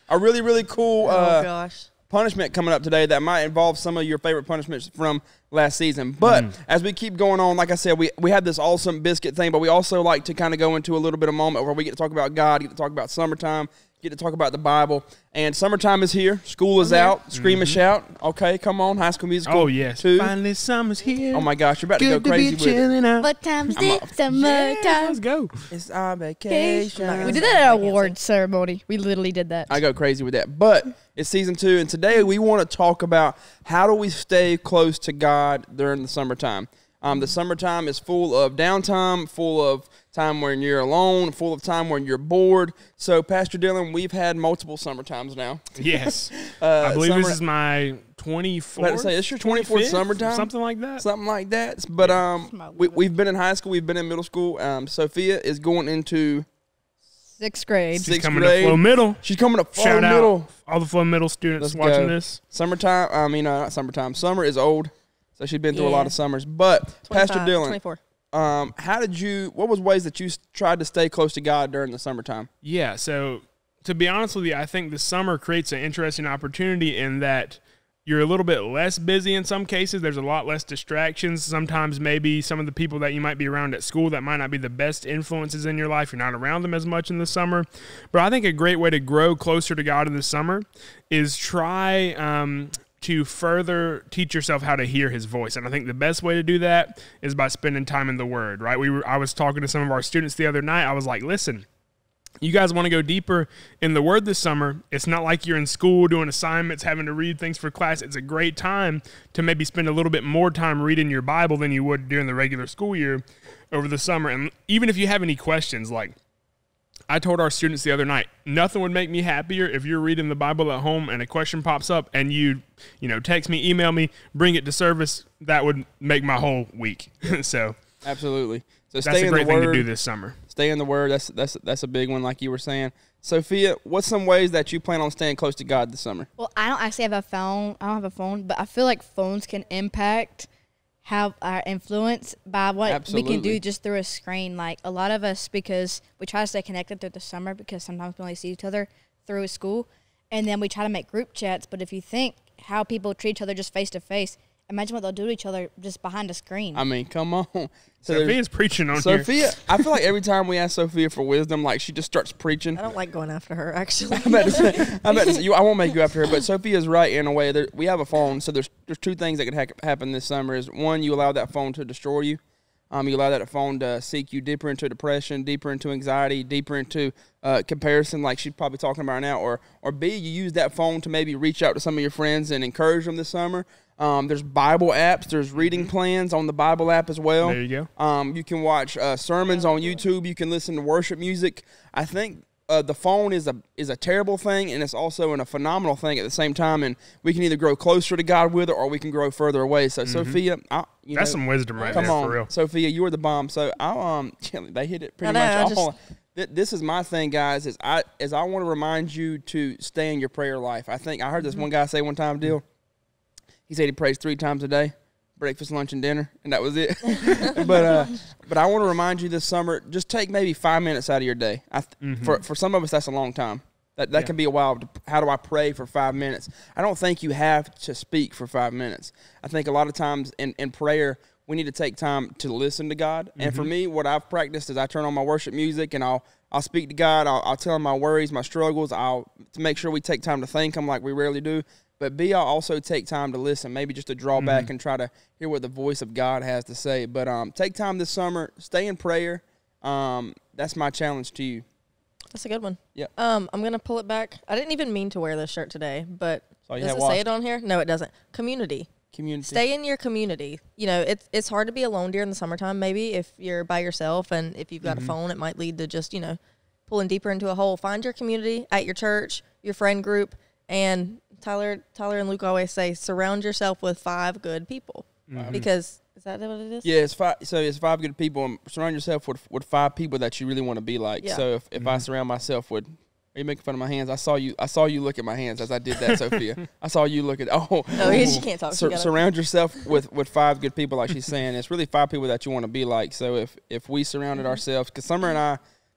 [SPEAKER 1] a really, really cool
[SPEAKER 3] Oh
[SPEAKER 1] uh,
[SPEAKER 3] gosh.
[SPEAKER 1] punishment coming up today that might involve some of your favorite punishments from last season. But
[SPEAKER 2] Mm.
[SPEAKER 1] as we keep going on, like I said, we, we have this awesome biscuit thing, but we also like to kind of go into a little bit of moment where we get to talk about God, get to talk about summertime, get to talk about the Bible. And summertime is here. School is out. Scream and shout. Okay, come on. High School Musical.
[SPEAKER 2] Oh, yes.
[SPEAKER 1] Two.
[SPEAKER 2] Finally, summer's here.
[SPEAKER 1] Oh, my gosh. You're about to
[SPEAKER 2] Good
[SPEAKER 1] go crazy
[SPEAKER 2] to be
[SPEAKER 1] with it.
[SPEAKER 2] chilling out.
[SPEAKER 4] What time's
[SPEAKER 1] I'm
[SPEAKER 4] it?
[SPEAKER 1] a-
[SPEAKER 4] Summertime.
[SPEAKER 2] Let's go.
[SPEAKER 1] It's our vacation.
[SPEAKER 4] We did that at an awards ceremony. We literally did that.
[SPEAKER 1] I go crazy with that. But it's season two, and today we want to talk about how do we stay close to God during the summertime. Um, the summertime is full of downtime, full of time when you're alone, full of time when you're bored. So, Pastor Dylan, we've had multiple summertimes now.
[SPEAKER 2] Yes.
[SPEAKER 1] Uh,
[SPEAKER 2] I believe
[SPEAKER 1] summer-
[SPEAKER 2] this is my twenty-fourth.
[SPEAKER 1] About to say, it's your twenty-fourth
[SPEAKER 2] twenty-fifth,
[SPEAKER 1] summertime?
[SPEAKER 2] Something like that.
[SPEAKER 1] Something like that. But um,
[SPEAKER 4] my
[SPEAKER 1] we,
[SPEAKER 4] limit.
[SPEAKER 1] we've been in high school, we've been in middle school. Um, Sophia is going into
[SPEAKER 4] Sixth grade.
[SPEAKER 2] She's
[SPEAKER 1] sixth
[SPEAKER 2] coming
[SPEAKER 1] grade.
[SPEAKER 2] to Flow Middle.
[SPEAKER 1] She's coming to Flow
[SPEAKER 2] Shout
[SPEAKER 1] Middle.
[SPEAKER 2] out all the Flow Middle students
[SPEAKER 1] Let's
[SPEAKER 2] watching
[SPEAKER 1] go.
[SPEAKER 2] this.
[SPEAKER 1] Summertime, I mean, uh, not summertime. Summer is old, so she's been through a lot
[SPEAKER 3] Yeah.
[SPEAKER 1] of summers. But, Pastor
[SPEAKER 3] twenty-five,
[SPEAKER 1] Dylan,
[SPEAKER 3] twenty-four.
[SPEAKER 1] um, how did you, what was ways that you s- tried to stay close to God during the summertime?
[SPEAKER 2] Yeah, so to be honest with you, I think the summer creates an interesting opportunity in that you're a little bit less busy in some cases. There's a lot less distractions. Sometimes maybe some of the people that you might be around at school that might not be the best influences in your life, you're not around them as much in the summer. But I think a great way to grow closer to God in the summer is try um, to further teach yourself how to hear his voice. And I think the best way to do that is by spending time in the Word, right? We were, I was talking to some of our students the other night. I was like, listen, you guys want to go deeper in the Word this summer, it's not like you're in school doing assignments, having to read things for class. It's a great time to maybe spend a little bit more time reading your Bible than you would during the regular school year over the summer. And even if you have any questions, like I told our students the other night, nothing would make me happier if you're reading the Bible at home and a question pops up and you, you know, text me, email me, bring it to service. That would make my whole week. So
[SPEAKER 1] Absolutely. So
[SPEAKER 2] that's
[SPEAKER 1] stay
[SPEAKER 2] a
[SPEAKER 1] in
[SPEAKER 2] great
[SPEAKER 1] the
[SPEAKER 2] thing
[SPEAKER 1] Word.
[SPEAKER 2] to do this summer.
[SPEAKER 1] Stay in the Word. That's that's that's a big one, like you were saying. Sophia, what's some ways that you plan on staying close to God this summer?
[SPEAKER 4] Well, I don't actually have a phone. I don't have a phone, but I feel like phones can impact how our influence by what we
[SPEAKER 1] Absolutely.
[SPEAKER 4] can do just through a screen. Like a lot of us, because we try to stay connected through the summer because sometimes we only see each other through school, and then we try to make group chats. But if you think how people treat each other just face to face, imagine what they'll do to each other just behind a screen.
[SPEAKER 1] I mean, come on. So there's-
[SPEAKER 2] Sophia's preaching on here.
[SPEAKER 1] Sophia, I feel like every time we ask Sophia for wisdom, like she just starts preaching.
[SPEAKER 3] I don't like going after her, actually.
[SPEAKER 1] I'm about to say, I'm about to say you, I won't make you after her, but Sophia's right in a way. There, we have a phone, so there's there's two things that could ha- happen this summer. Is one, you allow that phone to destroy you. Um, you allow that phone to seek you deeper into depression, deeper into anxiety, deeper into uh, comparison, like she's probably talking about now. Or or B, you use that phone to maybe reach out to some of your friends and encourage them this summer. Um, there's Bible apps. There's reading plans on the Bible app as well.
[SPEAKER 2] There you go.
[SPEAKER 1] Um, you can watch uh, sermons on YouTube. You can listen to worship music. I think uh, the phone is a is a terrible thing, and it's also an, a phenomenal thing at the same time. And we can either grow closer to God with it, or we can grow further away. So, Sophia, I, you
[SPEAKER 2] That's
[SPEAKER 1] know,
[SPEAKER 2] some wisdom right
[SPEAKER 1] come
[SPEAKER 2] there,
[SPEAKER 1] on,
[SPEAKER 2] for real.
[SPEAKER 1] Sophia, you are the bomb. So, I um, they hit it pretty
[SPEAKER 3] I know, I
[SPEAKER 1] much all.
[SPEAKER 3] just-
[SPEAKER 1] Th- This is my thing, guys. Is I is I want to remind you to stay in your prayer life. I think I heard this one guy say one time, deal. He said he prays three times a day, breakfast, lunch, and dinner, and that was it. but uh, but I want to remind you this summer, just take maybe five minutes out of your day. I th-
[SPEAKER 2] Mm-hmm.
[SPEAKER 1] For for some of us, that's a long time. That that
[SPEAKER 2] Yeah.
[SPEAKER 1] can be a while. To, how do I pray for five minutes? I don't think you have to speak for five minutes. I think a lot of times in, in prayer, we need to take time to listen to God. And
[SPEAKER 2] Mm-hmm.
[SPEAKER 1] for me, what I've practiced is I turn on my worship music and I'll I'll speak to God. I'll, I'll tell him my worries, my struggles. I'll to make sure we take time to thank him like we rarely do. But B, I'll also take time to listen, maybe just to draw
[SPEAKER 2] Mm-hmm.
[SPEAKER 1] back and try to hear what the voice of God has to say. But um, take time this summer, stay in prayer. Um, that's my challenge to you.
[SPEAKER 3] That's a good one.
[SPEAKER 1] Yep.
[SPEAKER 3] Um, I'm gonna pull it back. I didn't even mean to wear this shirt today, but
[SPEAKER 1] So you
[SPEAKER 3] does
[SPEAKER 1] have
[SPEAKER 3] it
[SPEAKER 1] washed.
[SPEAKER 3] say it on here? No, it doesn't. Community.
[SPEAKER 1] Community.
[SPEAKER 3] Stay in your community. You know, it's it's hard to be alone during the summertime. Maybe if you're by yourself, and if you've got
[SPEAKER 1] Mm-hmm.
[SPEAKER 3] a phone, it might lead to just you know pulling deeper into a hole. Find your community at your church, your friend group, and Tyler, Tyler and Luke always say, surround yourself with five good people, because is that what it is?
[SPEAKER 1] Yeah, it's five. So it's five good people. And surround yourself with with five people that you really want to be like.
[SPEAKER 3] Yeah.
[SPEAKER 1] So if, if I surround myself with, are you making fun of my hands? I saw you. I saw you look at my hands as I did that, Sophia. I saw you look at. Oh,
[SPEAKER 3] Oh, yes, you can't talk.
[SPEAKER 1] Sur-
[SPEAKER 3] You gotta-
[SPEAKER 1] surround yourself with, with five good people, like she's saying. It's really five people that you want to be like. So if if we surrounded
[SPEAKER 3] Mm-hmm.
[SPEAKER 1] ourselves, because Summer and I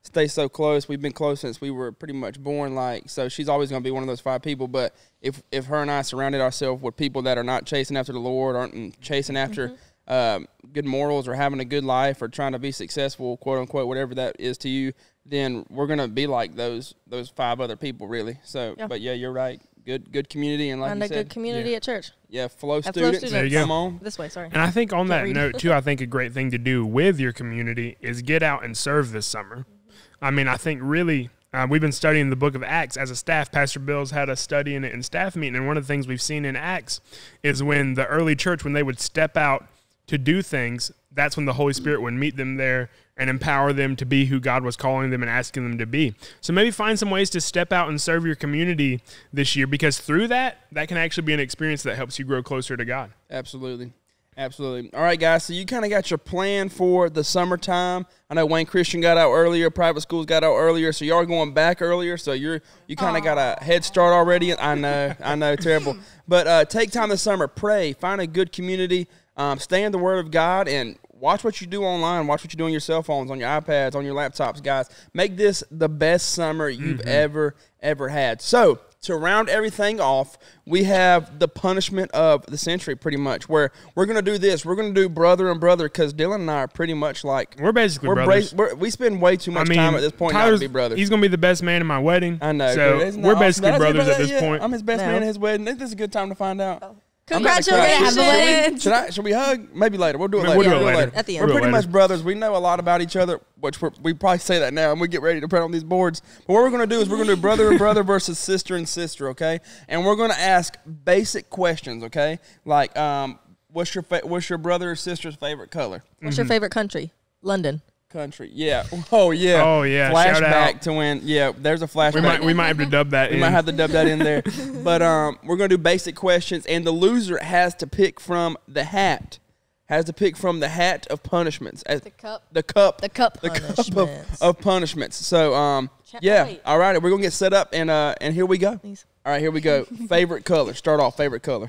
[SPEAKER 1] stay so close. We've been close since we were pretty much born. Like, so she's always going to be one of those five people. But if if her and I surrounded ourselves with people that are not chasing after the Lord, aren't chasing after mm-hmm. um, good morals or having a good life or trying to be successful, quote unquote, whatever that is to you, then we're going to be like those those five other people, really. So, yeah. but yeah, you're right. Good good community, and like
[SPEAKER 3] and
[SPEAKER 1] you
[SPEAKER 3] a
[SPEAKER 1] said,
[SPEAKER 3] good community
[SPEAKER 1] yeah.
[SPEAKER 3] at church.
[SPEAKER 1] Yeah, flow
[SPEAKER 3] at
[SPEAKER 1] students.
[SPEAKER 3] Flow
[SPEAKER 2] There you
[SPEAKER 3] students.
[SPEAKER 2] go.
[SPEAKER 1] Come on.
[SPEAKER 3] This way, sorry.
[SPEAKER 2] And I think on
[SPEAKER 3] Can't
[SPEAKER 2] that
[SPEAKER 3] read.
[SPEAKER 2] note, too, I think a great thing to do with your community is get out and serve this summer. I mean, I think really uh, we've been studying the book of Acts as a staff. Pastor Bill's had us studying it in staff meeting, and one of the things we've seen in Acts is when the early church, when they would step out to do things, that's when the Holy Spirit would meet them there and empower them to be who God was calling them and asking them to be. So maybe find some ways to step out and serve your community this year, because through that, that can actually be an experience that helps you grow closer to God.
[SPEAKER 1] Absolutely. Absolutely. All right, guys, so you kind of got your plan for the summertime. I know Wayne Christian got out earlier, private schools got out earlier, so y'all are going back earlier, so you're you kind of got a head start already. I know, I know, terrible. But uh, take time this summer, pray, find a good community, um, stay in the Word of God, and watch what you do online. Watch what you do on your cell phones, on your iPads, on your laptops, guys. Make this the best summer you've mm-hmm. ever, ever had. So, to round everything off, we have the punishment of the century, pretty much, where we're going to do this. We're going to do brother and brother, because Dylan and I are pretty much like...
[SPEAKER 2] We're basically
[SPEAKER 1] we're
[SPEAKER 2] brothers.
[SPEAKER 1] Bra- we're, we spend way too much
[SPEAKER 2] I mean,
[SPEAKER 1] time at this point
[SPEAKER 2] Tyler's,
[SPEAKER 1] not to be brothers.
[SPEAKER 2] He's going to be the best man in my wedding.
[SPEAKER 1] I know.
[SPEAKER 2] So,
[SPEAKER 1] Isn't
[SPEAKER 2] we're
[SPEAKER 1] that
[SPEAKER 2] basically
[SPEAKER 1] awesome?
[SPEAKER 2] brothers at this
[SPEAKER 1] yeah,
[SPEAKER 2] point.
[SPEAKER 1] I'm his best
[SPEAKER 3] No.
[SPEAKER 1] man at his wedding. This is a good time to find out.
[SPEAKER 3] Oh.
[SPEAKER 1] I'm about to cry.
[SPEAKER 3] Congratulations.
[SPEAKER 1] Should, I, should we hug? Maybe later. We'll do it
[SPEAKER 2] No,
[SPEAKER 1] later.
[SPEAKER 2] we'll do it later.
[SPEAKER 3] At the
[SPEAKER 1] We're
[SPEAKER 3] end.
[SPEAKER 2] We'll do
[SPEAKER 1] pretty
[SPEAKER 2] it later.
[SPEAKER 1] much brothers. We know a lot about each other, which we're, we probably say that now, and we get ready to print on these boards. But what we're going to do is we're going to do brother and brother versus sister and sister, okay? And we're going to ask basic questions, okay? Like, um, what's your fa- what's your brother or sister's favorite color?
[SPEAKER 3] What's
[SPEAKER 2] Mm-hmm.
[SPEAKER 3] your favorite country? London.
[SPEAKER 1] Country. Yeah. Oh, yeah.
[SPEAKER 2] Oh, yeah. Shout
[SPEAKER 1] Flashback
[SPEAKER 2] out.
[SPEAKER 1] to when, yeah, there's a flashback.
[SPEAKER 2] We might we might have to dub that
[SPEAKER 1] We
[SPEAKER 2] in.
[SPEAKER 1] might have to dub that in there. But um, we're going to do basic questions, and the loser has to pick from the hat. Has to pick from the hat of punishments. As
[SPEAKER 4] The cup.
[SPEAKER 1] The cup.
[SPEAKER 4] The cup.
[SPEAKER 1] The cup of,
[SPEAKER 3] Punishments.
[SPEAKER 1] of punishments. So, um,
[SPEAKER 3] Check
[SPEAKER 1] yeah.
[SPEAKER 3] right.
[SPEAKER 1] All right. We're going to get set up, and uh, and here we go.
[SPEAKER 3] Please.
[SPEAKER 1] All right, here we go. Favorite color. Start off. Favorite color.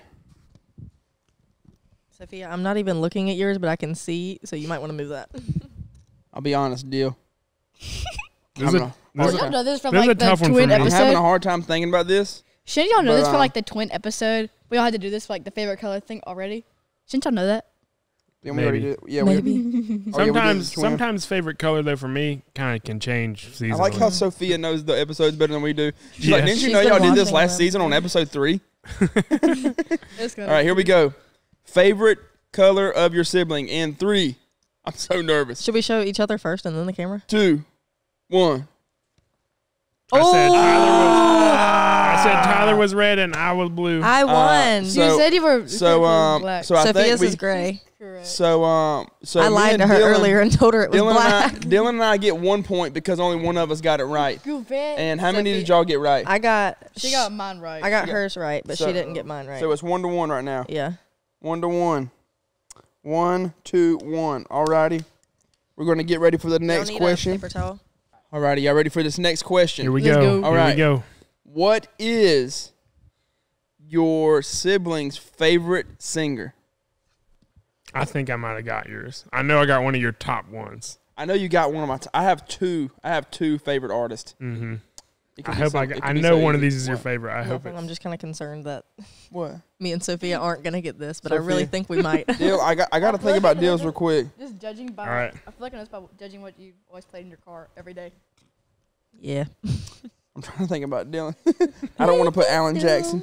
[SPEAKER 3] Sophia, I'm not even looking at yours, but I can see, so you might want to move that.
[SPEAKER 1] I'll be honest, deal.
[SPEAKER 2] There's
[SPEAKER 1] I'm
[SPEAKER 2] a-
[SPEAKER 1] a-
[SPEAKER 2] there's
[SPEAKER 4] Y'all
[SPEAKER 2] a-
[SPEAKER 4] know this from
[SPEAKER 2] This is a
[SPEAKER 4] like the
[SPEAKER 2] tough one for
[SPEAKER 4] twin
[SPEAKER 2] me. I'm
[SPEAKER 1] I'm
[SPEAKER 4] episode.
[SPEAKER 1] having a hard time thinking about this.
[SPEAKER 4] Shouldn't y'all know
[SPEAKER 1] But,
[SPEAKER 4] this
[SPEAKER 1] uh,
[SPEAKER 4] for like the twin episode? We all had to do this for like the favorite color thing already. Shouldn't y'all know that?
[SPEAKER 1] Yeah, we already
[SPEAKER 2] Maybe.
[SPEAKER 1] did. Yeah,
[SPEAKER 3] Maybe.
[SPEAKER 1] We, oh, yeah, we did
[SPEAKER 2] Sometimes,
[SPEAKER 1] the twin.
[SPEAKER 2] sometimes favorite color though for me kind of can change season.
[SPEAKER 1] I like how Sophia knows the episodes better than we do. She's like,
[SPEAKER 2] Yeah.
[SPEAKER 1] didn't you
[SPEAKER 3] She's
[SPEAKER 1] know
[SPEAKER 3] been
[SPEAKER 1] y'all did this
[SPEAKER 3] watching
[SPEAKER 1] last
[SPEAKER 3] them.
[SPEAKER 1] season on episode three?
[SPEAKER 4] It's
[SPEAKER 1] All right, here we go. Favorite color of your sibling in three. I'm so nervous.
[SPEAKER 3] Should we show each other first and then the camera?
[SPEAKER 1] Two, one.
[SPEAKER 2] I said
[SPEAKER 3] Oh!
[SPEAKER 2] Tyler was. I said Tyler was red and I was blue.
[SPEAKER 3] I won.
[SPEAKER 1] so-
[SPEAKER 4] you said you were. you said
[SPEAKER 1] So
[SPEAKER 4] you were
[SPEAKER 1] um,
[SPEAKER 4] black.
[SPEAKER 1] so I think
[SPEAKER 3] Sophia's
[SPEAKER 1] we.
[SPEAKER 3] is gray.
[SPEAKER 4] Correct.
[SPEAKER 1] So um, so
[SPEAKER 3] I
[SPEAKER 1] me
[SPEAKER 3] lied
[SPEAKER 1] and
[SPEAKER 3] to her
[SPEAKER 1] Dylan,
[SPEAKER 3] earlier and told her it was
[SPEAKER 1] Dylan
[SPEAKER 3] black.
[SPEAKER 1] and I, Dylan and I get one point because only one of us got it right.
[SPEAKER 4] Goofy.
[SPEAKER 1] And how many
[SPEAKER 4] Sophie-
[SPEAKER 1] did y'all get right?
[SPEAKER 3] I got.
[SPEAKER 4] She got mine right.
[SPEAKER 3] I got
[SPEAKER 1] Yeah.
[SPEAKER 3] hers right, but
[SPEAKER 1] So-
[SPEAKER 3] she didn't get mine right.
[SPEAKER 1] So it's one to one right now.
[SPEAKER 3] yeah.
[SPEAKER 1] One to one. One, two, one. Alrighty. We're going to get ready for the
[SPEAKER 3] Y'all
[SPEAKER 1] next
[SPEAKER 3] need a
[SPEAKER 1] question.
[SPEAKER 3] paper towel?
[SPEAKER 1] Alrighty, y'all ready for this next question?
[SPEAKER 2] Here we
[SPEAKER 4] Let's
[SPEAKER 2] go.
[SPEAKER 4] go.
[SPEAKER 1] All
[SPEAKER 2] Here
[SPEAKER 1] right.
[SPEAKER 2] we go.
[SPEAKER 1] What is your sibling's favorite singer?
[SPEAKER 2] I think I might have got yours. I know I got one of your top ones.
[SPEAKER 1] I know you got one of my. T- I have two. I have two favorite artists.
[SPEAKER 2] Mm-hmm.
[SPEAKER 1] It could
[SPEAKER 2] I
[SPEAKER 1] be
[SPEAKER 2] hope
[SPEAKER 1] so-
[SPEAKER 2] I.
[SPEAKER 1] it
[SPEAKER 2] Got,
[SPEAKER 1] could
[SPEAKER 2] I
[SPEAKER 1] be
[SPEAKER 2] know
[SPEAKER 1] so
[SPEAKER 2] one of
[SPEAKER 1] easy.
[SPEAKER 2] these is your
[SPEAKER 1] What?
[SPEAKER 2] favorite. I hope
[SPEAKER 3] Nothing,
[SPEAKER 2] it.
[SPEAKER 3] I'm just kind of concerned that
[SPEAKER 1] What?
[SPEAKER 3] me and Sophia aren't going to get this, but I really
[SPEAKER 1] Sophia.
[SPEAKER 3] think we might.
[SPEAKER 1] Deal. I got. I got to think about deals real quick.
[SPEAKER 4] Just judging by.
[SPEAKER 2] All right.
[SPEAKER 4] I feel like I know this by judging what you always played in your car every day.
[SPEAKER 3] yeah.
[SPEAKER 1] I'm trying to think about Dylan. I don't want to put Alan Jackson.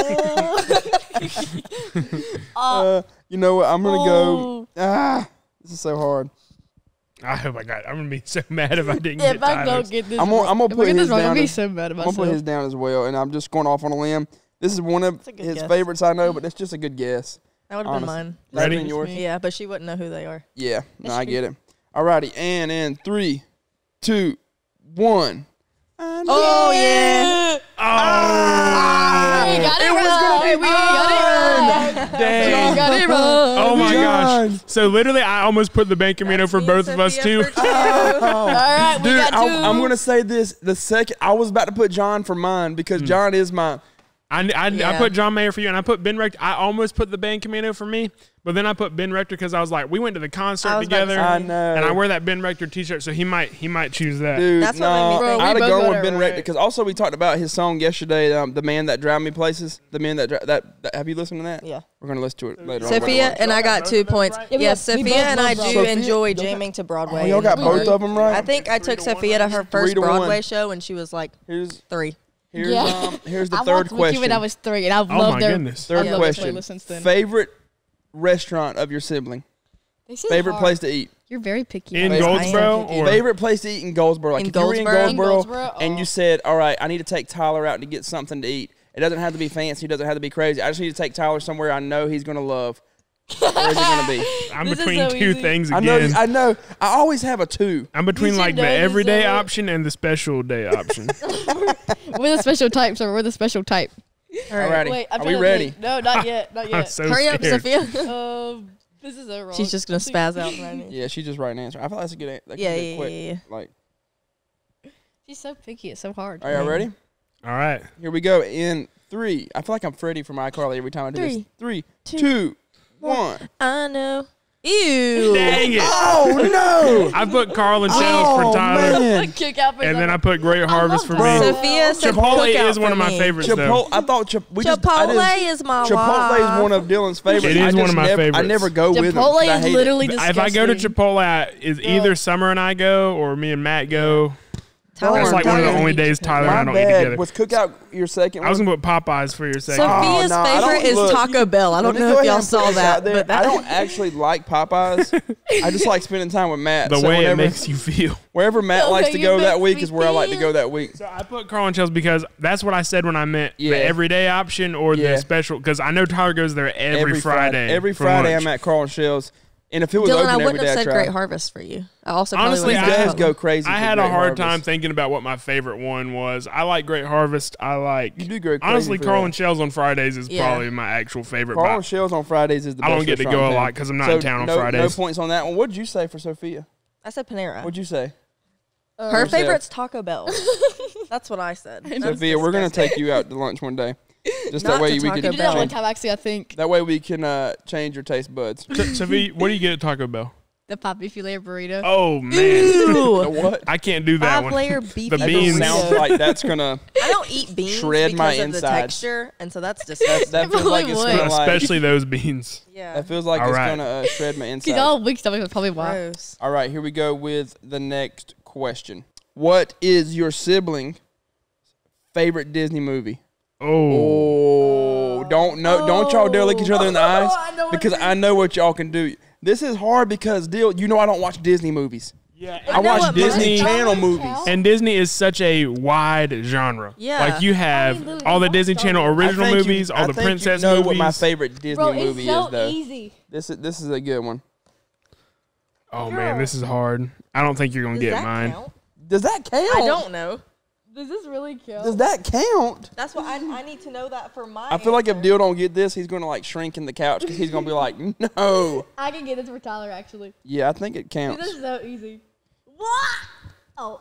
[SPEAKER 1] uh, you know what? I'm gonna go. Ah, this is so hard.
[SPEAKER 2] I hope I got. It. I'm gonna be so mad if I didn't
[SPEAKER 4] If
[SPEAKER 2] get
[SPEAKER 4] I don't
[SPEAKER 2] Tyler's.
[SPEAKER 4] get this,
[SPEAKER 1] I'm gonna- I'm gonna
[SPEAKER 4] if I get
[SPEAKER 1] put
[SPEAKER 4] this
[SPEAKER 1] his
[SPEAKER 4] wrong, I'm
[SPEAKER 1] down
[SPEAKER 4] gonna be
[SPEAKER 1] as-
[SPEAKER 4] so mad at
[SPEAKER 1] I'm gonna
[SPEAKER 4] myself.
[SPEAKER 1] put his down as well, and I'm just going off on a limb. This is one of
[SPEAKER 3] It's a good
[SPEAKER 1] his
[SPEAKER 3] guess.
[SPEAKER 1] favorites I know, but it's just a good guess.
[SPEAKER 3] That would have been
[SPEAKER 1] Honestly.
[SPEAKER 3] mine.
[SPEAKER 1] That'd
[SPEAKER 2] Ready?
[SPEAKER 1] been yours.
[SPEAKER 3] Yeah, but she wouldn't know who they are.
[SPEAKER 1] Yeah, no, I get it. Alrighty, and in three, two, one.
[SPEAKER 3] Oh, yeah.
[SPEAKER 2] Oh,
[SPEAKER 4] We got it,
[SPEAKER 1] It was
[SPEAKER 4] wrong.
[SPEAKER 1] gonna be
[SPEAKER 4] We got it wrong.
[SPEAKER 2] dang.
[SPEAKER 4] We got it wrong.
[SPEAKER 2] Oh my
[SPEAKER 1] John.
[SPEAKER 2] gosh! So literally, I almost put the bank camino for
[SPEAKER 3] Me and
[SPEAKER 2] both of us
[SPEAKER 3] Sophia
[SPEAKER 2] too.
[SPEAKER 3] for two.
[SPEAKER 4] All right, we
[SPEAKER 1] Dude,
[SPEAKER 4] got two.
[SPEAKER 1] I, I'm gonna say this. The second I was about to put John for mine because
[SPEAKER 2] Hmm.
[SPEAKER 1] John is my.
[SPEAKER 2] I, I,
[SPEAKER 3] Yeah.
[SPEAKER 2] I put John Mayer for you, and I put Ben Rector. I almost put the band Camino for me, but then I put Ben Rector because I was like, we went to the concert
[SPEAKER 3] I was about to
[SPEAKER 2] together.
[SPEAKER 3] say.
[SPEAKER 1] I know.
[SPEAKER 2] And I wear that Ben Rector T-shirt, so he might he might choose that.
[SPEAKER 1] Dude,
[SPEAKER 3] That's what
[SPEAKER 1] no,
[SPEAKER 3] made me
[SPEAKER 4] Bro,
[SPEAKER 3] think.
[SPEAKER 1] I'd
[SPEAKER 4] we
[SPEAKER 1] have
[SPEAKER 4] both
[SPEAKER 1] gone
[SPEAKER 4] got
[SPEAKER 1] with
[SPEAKER 4] it
[SPEAKER 1] Ben
[SPEAKER 4] right.
[SPEAKER 1] Rector because also we talked about his song yesterday, um, "The Man That Drive Me Places." The man that, dri- that that have you listened to that?
[SPEAKER 3] Yeah.
[SPEAKER 1] We're gonna listen to it later on.
[SPEAKER 3] Sophia and I got two points.
[SPEAKER 4] Yeah, we
[SPEAKER 3] Yes,
[SPEAKER 4] got- we
[SPEAKER 3] Sophia
[SPEAKER 4] both
[SPEAKER 3] and I
[SPEAKER 4] love
[SPEAKER 3] do
[SPEAKER 1] Sophia-
[SPEAKER 3] enjoy
[SPEAKER 1] y'all got-
[SPEAKER 3] jamming to Broadway.
[SPEAKER 1] Oh, y'all got
[SPEAKER 3] and
[SPEAKER 1] both
[SPEAKER 3] we-
[SPEAKER 1] of them right.
[SPEAKER 3] I think I took
[SPEAKER 2] Three to one,
[SPEAKER 3] Sophia to her
[SPEAKER 1] Three
[SPEAKER 3] first
[SPEAKER 1] to one.
[SPEAKER 3] Broadway show when she was like
[SPEAKER 1] Here's
[SPEAKER 3] three.
[SPEAKER 1] here's
[SPEAKER 4] Yeah.
[SPEAKER 1] um here's the
[SPEAKER 4] I
[SPEAKER 1] third
[SPEAKER 4] walked with you when I
[SPEAKER 1] question.
[SPEAKER 4] was three, and I've
[SPEAKER 2] Oh
[SPEAKER 4] loved
[SPEAKER 2] my
[SPEAKER 4] their
[SPEAKER 2] goodness.
[SPEAKER 1] Third
[SPEAKER 3] Yeah.
[SPEAKER 4] I've loved their
[SPEAKER 1] question.
[SPEAKER 4] playlist since then.
[SPEAKER 1] Favorite restaurant of your sibling.
[SPEAKER 4] This is
[SPEAKER 1] Favorite
[SPEAKER 4] hard.
[SPEAKER 1] place to eat.
[SPEAKER 4] You're very picky.
[SPEAKER 2] In
[SPEAKER 3] I am
[SPEAKER 2] Goldsboro
[SPEAKER 3] picky.
[SPEAKER 2] or
[SPEAKER 1] Favorite place to eat in Goldsboro. Like
[SPEAKER 3] In
[SPEAKER 1] if you were in
[SPEAKER 3] Goldsboro?
[SPEAKER 4] In
[SPEAKER 1] Goldsboro,
[SPEAKER 4] Goldsboro?
[SPEAKER 1] and
[SPEAKER 4] Oh.
[SPEAKER 1] you said, "All right, I need to take Tyler out to get something to eat." It doesn't have to be fancy. It doesn't have to be crazy. I just need to take Tyler somewhere I know he's gonna love. Where's he gonna be?
[SPEAKER 2] I'm
[SPEAKER 4] This is
[SPEAKER 2] between
[SPEAKER 4] so
[SPEAKER 2] two
[SPEAKER 4] easy.
[SPEAKER 2] things
[SPEAKER 1] I know.
[SPEAKER 2] again.
[SPEAKER 1] I know. I always have a two.
[SPEAKER 2] I'm between
[SPEAKER 4] should
[SPEAKER 2] like
[SPEAKER 4] know
[SPEAKER 2] the
[SPEAKER 4] this
[SPEAKER 2] everyday
[SPEAKER 4] already.
[SPEAKER 2] option and the special day option.
[SPEAKER 4] We're the special type, so we're the special type.
[SPEAKER 1] Alrighty.
[SPEAKER 4] Wait, I'm
[SPEAKER 1] Are we
[SPEAKER 4] trying to
[SPEAKER 1] ready?
[SPEAKER 4] think. No, not yet. Not
[SPEAKER 2] I'm
[SPEAKER 4] yet.
[SPEAKER 2] so
[SPEAKER 3] Hurry up,
[SPEAKER 2] scared.
[SPEAKER 3] Sophia.
[SPEAKER 4] um, this is a wrong.
[SPEAKER 3] She's just gonna spaz out right now.
[SPEAKER 1] Yeah, she just writing an answer. I feel like that's a good. an- That's
[SPEAKER 3] Yeah,
[SPEAKER 1] a good
[SPEAKER 3] yeah,
[SPEAKER 1] quick.
[SPEAKER 3] yeah, yeah.
[SPEAKER 1] Like,
[SPEAKER 4] She's so picky. It's so hard.
[SPEAKER 1] are y'all ready?
[SPEAKER 2] All right.
[SPEAKER 1] Here we go. In three. I feel like I'm Freddie from iCarly every time I do this.
[SPEAKER 3] Three,
[SPEAKER 1] Three,
[SPEAKER 3] two,
[SPEAKER 1] two, one.
[SPEAKER 3] I know. Ew.
[SPEAKER 2] Dang it.
[SPEAKER 1] Oh no!
[SPEAKER 2] I put Carl and Shells
[SPEAKER 1] Oh,
[SPEAKER 2] for Tyler,
[SPEAKER 1] man.
[SPEAKER 4] Kick out for
[SPEAKER 2] and then I
[SPEAKER 4] Tyler.
[SPEAKER 2] put Great Harvest for
[SPEAKER 4] love
[SPEAKER 2] me.
[SPEAKER 4] that.
[SPEAKER 3] Sophia said
[SPEAKER 2] Chipotle
[SPEAKER 3] cookout
[SPEAKER 2] is one
[SPEAKER 3] for
[SPEAKER 2] of my
[SPEAKER 3] me.
[SPEAKER 2] favorites,
[SPEAKER 1] Chipotle.
[SPEAKER 2] though.
[SPEAKER 1] I thought Chip, we just, I
[SPEAKER 3] Chipotle
[SPEAKER 1] just,
[SPEAKER 3] is my
[SPEAKER 1] Chipotle is
[SPEAKER 3] wife.
[SPEAKER 1] one of Dylan's favorites.
[SPEAKER 2] It is
[SPEAKER 1] I
[SPEAKER 2] one
[SPEAKER 1] just
[SPEAKER 2] of my
[SPEAKER 1] never, I
[SPEAKER 2] favorites.
[SPEAKER 1] never go with him.
[SPEAKER 4] Chipotle
[SPEAKER 1] 'cause I
[SPEAKER 4] is
[SPEAKER 1] hate it.
[SPEAKER 4] literally disgusting.
[SPEAKER 2] If I go to Chipotle, I- is either Summer and I go or me and Matt go.
[SPEAKER 3] Tyler
[SPEAKER 2] That's
[SPEAKER 3] and
[SPEAKER 2] like one of the
[SPEAKER 3] Tyler.
[SPEAKER 2] only days Tyler and I
[SPEAKER 1] My
[SPEAKER 2] don't eat
[SPEAKER 1] bad.
[SPEAKER 2] together.
[SPEAKER 1] Was Cookout your second
[SPEAKER 2] I was
[SPEAKER 1] one?
[SPEAKER 2] gonna put Popeyes for your second.
[SPEAKER 3] Sophia's
[SPEAKER 1] Oh, no, I don't-
[SPEAKER 3] favorite is
[SPEAKER 1] look,
[SPEAKER 3] Taco Bell. I
[SPEAKER 1] Let
[SPEAKER 3] don't
[SPEAKER 1] me
[SPEAKER 3] know
[SPEAKER 1] go
[SPEAKER 3] if
[SPEAKER 1] ahead
[SPEAKER 3] y'all
[SPEAKER 1] and put
[SPEAKER 3] saw
[SPEAKER 1] this
[SPEAKER 3] that,
[SPEAKER 1] out there.
[SPEAKER 3] but that,
[SPEAKER 1] I don't actually like Popeyes. I just like spending time with Matt.
[SPEAKER 2] The
[SPEAKER 1] so
[SPEAKER 2] way
[SPEAKER 1] whenever,
[SPEAKER 2] it makes you feel.
[SPEAKER 1] wherever Matt
[SPEAKER 4] The
[SPEAKER 1] likes
[SPEAKER 4] way
[SPEAKER 1] to
[SPEAKER 4] you
[SPEAKER 1] go that
[SPEAKER 4] make
[SPEAKER 1] week
[SPEAKER 4] me
[SPEAKER 1] is where I like to
[SPEAKER 4] feel.
[SPEAKER 1] go that week.
[SPEAKER 2] So I put Carl and Shells because that's what I said when I meant
[SPEAKER 1] Yeah.
[SPEAKER 2] the everyday option or
[SPEAKER 1] Yeah.
[SPEAKER 2] the special. Because I know Tyler goes there every, Friday.
[SPEAKER 1] Every
[SPEAKER 2] for
[SPEAKER 1] Friday
[SPEAKER 2] lunch.
[SPEAKER 1] I'm at Carl and Shell's. And if it was
[SPEAKER 3] Dylan,
[SPEAKER 1] open
[SPEAKER 3] I
[SPEAKER 1] every
[SPEAKER 3] wouldn't
[SPEAKER 1] day,
[SPEAKER 3] have
[SPEAKER 1] I'd
[SPEAKER 3] said
[SPEAKER 1] try.
[SPEAKER 3] Great Harvest for you. I also
[SPEAKER 2] Honestly,
[SPEAKER 3] probably
[SPEAKER 1] He
[SPEAKER 2] I-
[SPEAKER 1] does go crazy.
[SPEAKER 2] I
[SPEAKER 1] for
[SPEAKER 2] had a
[SPEAKER 1] Great
[SPEAKER 2] hard
[SPEAKER 1] Harvest.
[SPEAKER 2] time thinking about what my favorite one was. I like Great Harvest. I like.
[SPEAKER 1] You do go crazy
[SPEAKER 2] Honestly,
[SPEAKER 1] for
[SPEAKER 2] Carl
[SPEAKER 1] that.
[SPEAKER 2] and Shells on Fridays is
[SPEAKER 3] Yeah.
[SPEAKER 2] probably my actual favorite.
[SPEAKER 1] Carl
[SPEAKER 2] but
[SPEAKER 1] and Shell's on Fridays is the
[SPEAKER 2] I
[SPEAKER 1] best
[SPEAKER 2] don't get to
[SPEAKER 1] restaurant
[SPEAKER 2] go
[SPEAKER 1] in
[SPEAKER 2] a
[SPEAKER 1] town.
[SPEAKER 2] lot 'cause I'm not
[SPEAKER 1] So
[SPEAKER 2] in town on
[SPEAKER 1] no, No
[SPEAKER 2] Fridays.
[SPEAKER 1] points on that one. What did you say for Sophia?
[SPEAKER 3] I said Panera.
[SPEAKER 1] What'd you say?
[SPEAKER 3] Her
[SPEAKER 1] Yourself.
[SPEAKER 3] favorite's Taco Bell. That's what I said. That's
[SPEAKER 1] Sophia, we're gonna
[SPEAKER 3] disgusting.
[SPEAKER 1] take you out to lunch one day. Just
[SPEAKER 3] Not
[SPEAKER 1] that way
[SPEAKER 3] to
[SPEAKER 1] we
[SPEAKER 3] Taco
[SPEAKER 1] can
[SPEAKER 4] You did that one
[SPEAKER 1] change,
[SPEAKER 4] time, actually, I think.
[SPEAKER 1] that way we can uh, change your taste buds.
[SPEAKER 2] So- Sophie, what do you get at Taco Bell?
[SPEAKER 4] The poppy filet burrito.
[SPEAKER 2] Oh man,
[SPEAKER 1] The
[SPEAKER 3] Ew.
[SPEAKER 1] what?
[SPEAKER 2] I can't do that
[SPEAKER 3] Five
[SPEAKER 2] one.
[SPEAKER 3] layer beef.
[SPEAKER 2] The beans.
[SPEAKER 1] Sounds like that's gonna
[SPEAKER 3] I don't eat beans
[SPEAKER 1] Shred
[SPEAKER 3] because
[SPEAKER 1] my
[SPEAKER 3] of the
[SPEAKER 1] insides.
[SPEAKER 3] texture, and so that's
[SPEAKER 1] that,
[SPEAKER 3] disgusting.
[SPEAKER 1] that feels like it's
[SPEAKER 4] would.
[SPEAKER 1] gonna like
[SPEAKER 2] Especially those beans.
[SPEAKER 3] yeah.
[SPEAKER 1] that feels like
[SPEAKER 2] All
[SPEAKER 1] it's
[SPEAKER 2] right.
[SPEAKER 1] gonna uh, shred my
[SPEAKER 4] Cause
[SPEAKER 1] insides.
[SPEAKER 4] all weak stomach is probably why.
[SPEAKER 3] Gross.
[SPEAKER 1] All right, here we go with the next question. What is your sibling favorite Disney movie?
[SPEAKER 2] Oh,
[SPEAKER 1] Oh, don't know, don't y'all dare look each other in the eyes
[SPEAKER 3] I know what
[SPEAKER 1] because
[SPEAKER 3] it
[SPEAKER 1] I know what y'all can do. This is hard because deal, you know I don't watch Disney movies.
[SPEAKER 2] yeah.
[SPEAKER 1] I
[SPEAKER 3] know
[SPEAKER 1] watch
[SPEAKER 3] what
[SPEAKER 1] Disney
[SPEAKER 3] mine-
[SPEAKER 1] Channel
[SPEAKER 4] Oh,
[SPEAKER 1] movies.
[SPEAKER 4] cow.
[SPEAKER 2] And Disney is such a wide genre.
[SPEAKER 3] Yeah.
[SPEAKER 2] Like you have
[SPEAKER 4] literally
[SPEAKER 2] all the
[SPEAKER 4] watched
[SPEAKER 2] Disney
[SPEAKER 4] all
[SPEAKER 2] Channel
[SPEAKER 4] of it.
[SPEAKER 2] original
[SPEAKER 1] I think you-
[SPEAKER 2] movies, all
[SPEAKER 1] I
[SPEAKER 2] the
[SPEAKER 1] think
[SPEAKER 2] princess
[SPEAKER 1] you know
[SPEAKER 2] movies.
[SPEAKER 1] what my favorite Disney
[SPEAKER 4] Bro, it's
[SPEAKER 1] movie
[SPEAKER 4] so
[SPEAKER 1] is though.
[SPEAKER 4] easy.
[SPEAKER 1] This is this is a good one.
[SPEAKER 2] Oh man, this is hard. I don't think you're gonna
[SPEAKER 3] Does
[SPEAKER 2] get
[SPEAKER 3] that
[SPEAKER 2] mine.
[SPEAKER 3] count?
[SPEAKER 1] Does that count?
[SPEAKER 3] I don't know.
[SPEAKER 4] Does this really count?
[SPEAKER 1] Does that count?
[SPEAKER 3] That's what I, I need to know that for my.
[SPEAKER 1] I feel like if
[SPEAKER 3] answer.
[SPEAKER 1] Dill don't get this, he's gonna like shrink in the couch because he's gonna be like, no.
[SPEAKER 4] I can get this for Tyler, actually.
[SPEAKER 1] Yeah, I think it
[SPEAKER 4] Dude,
[SPEAKER 1] counts.
[SPEAKER 4] this is so easy. What? Oh.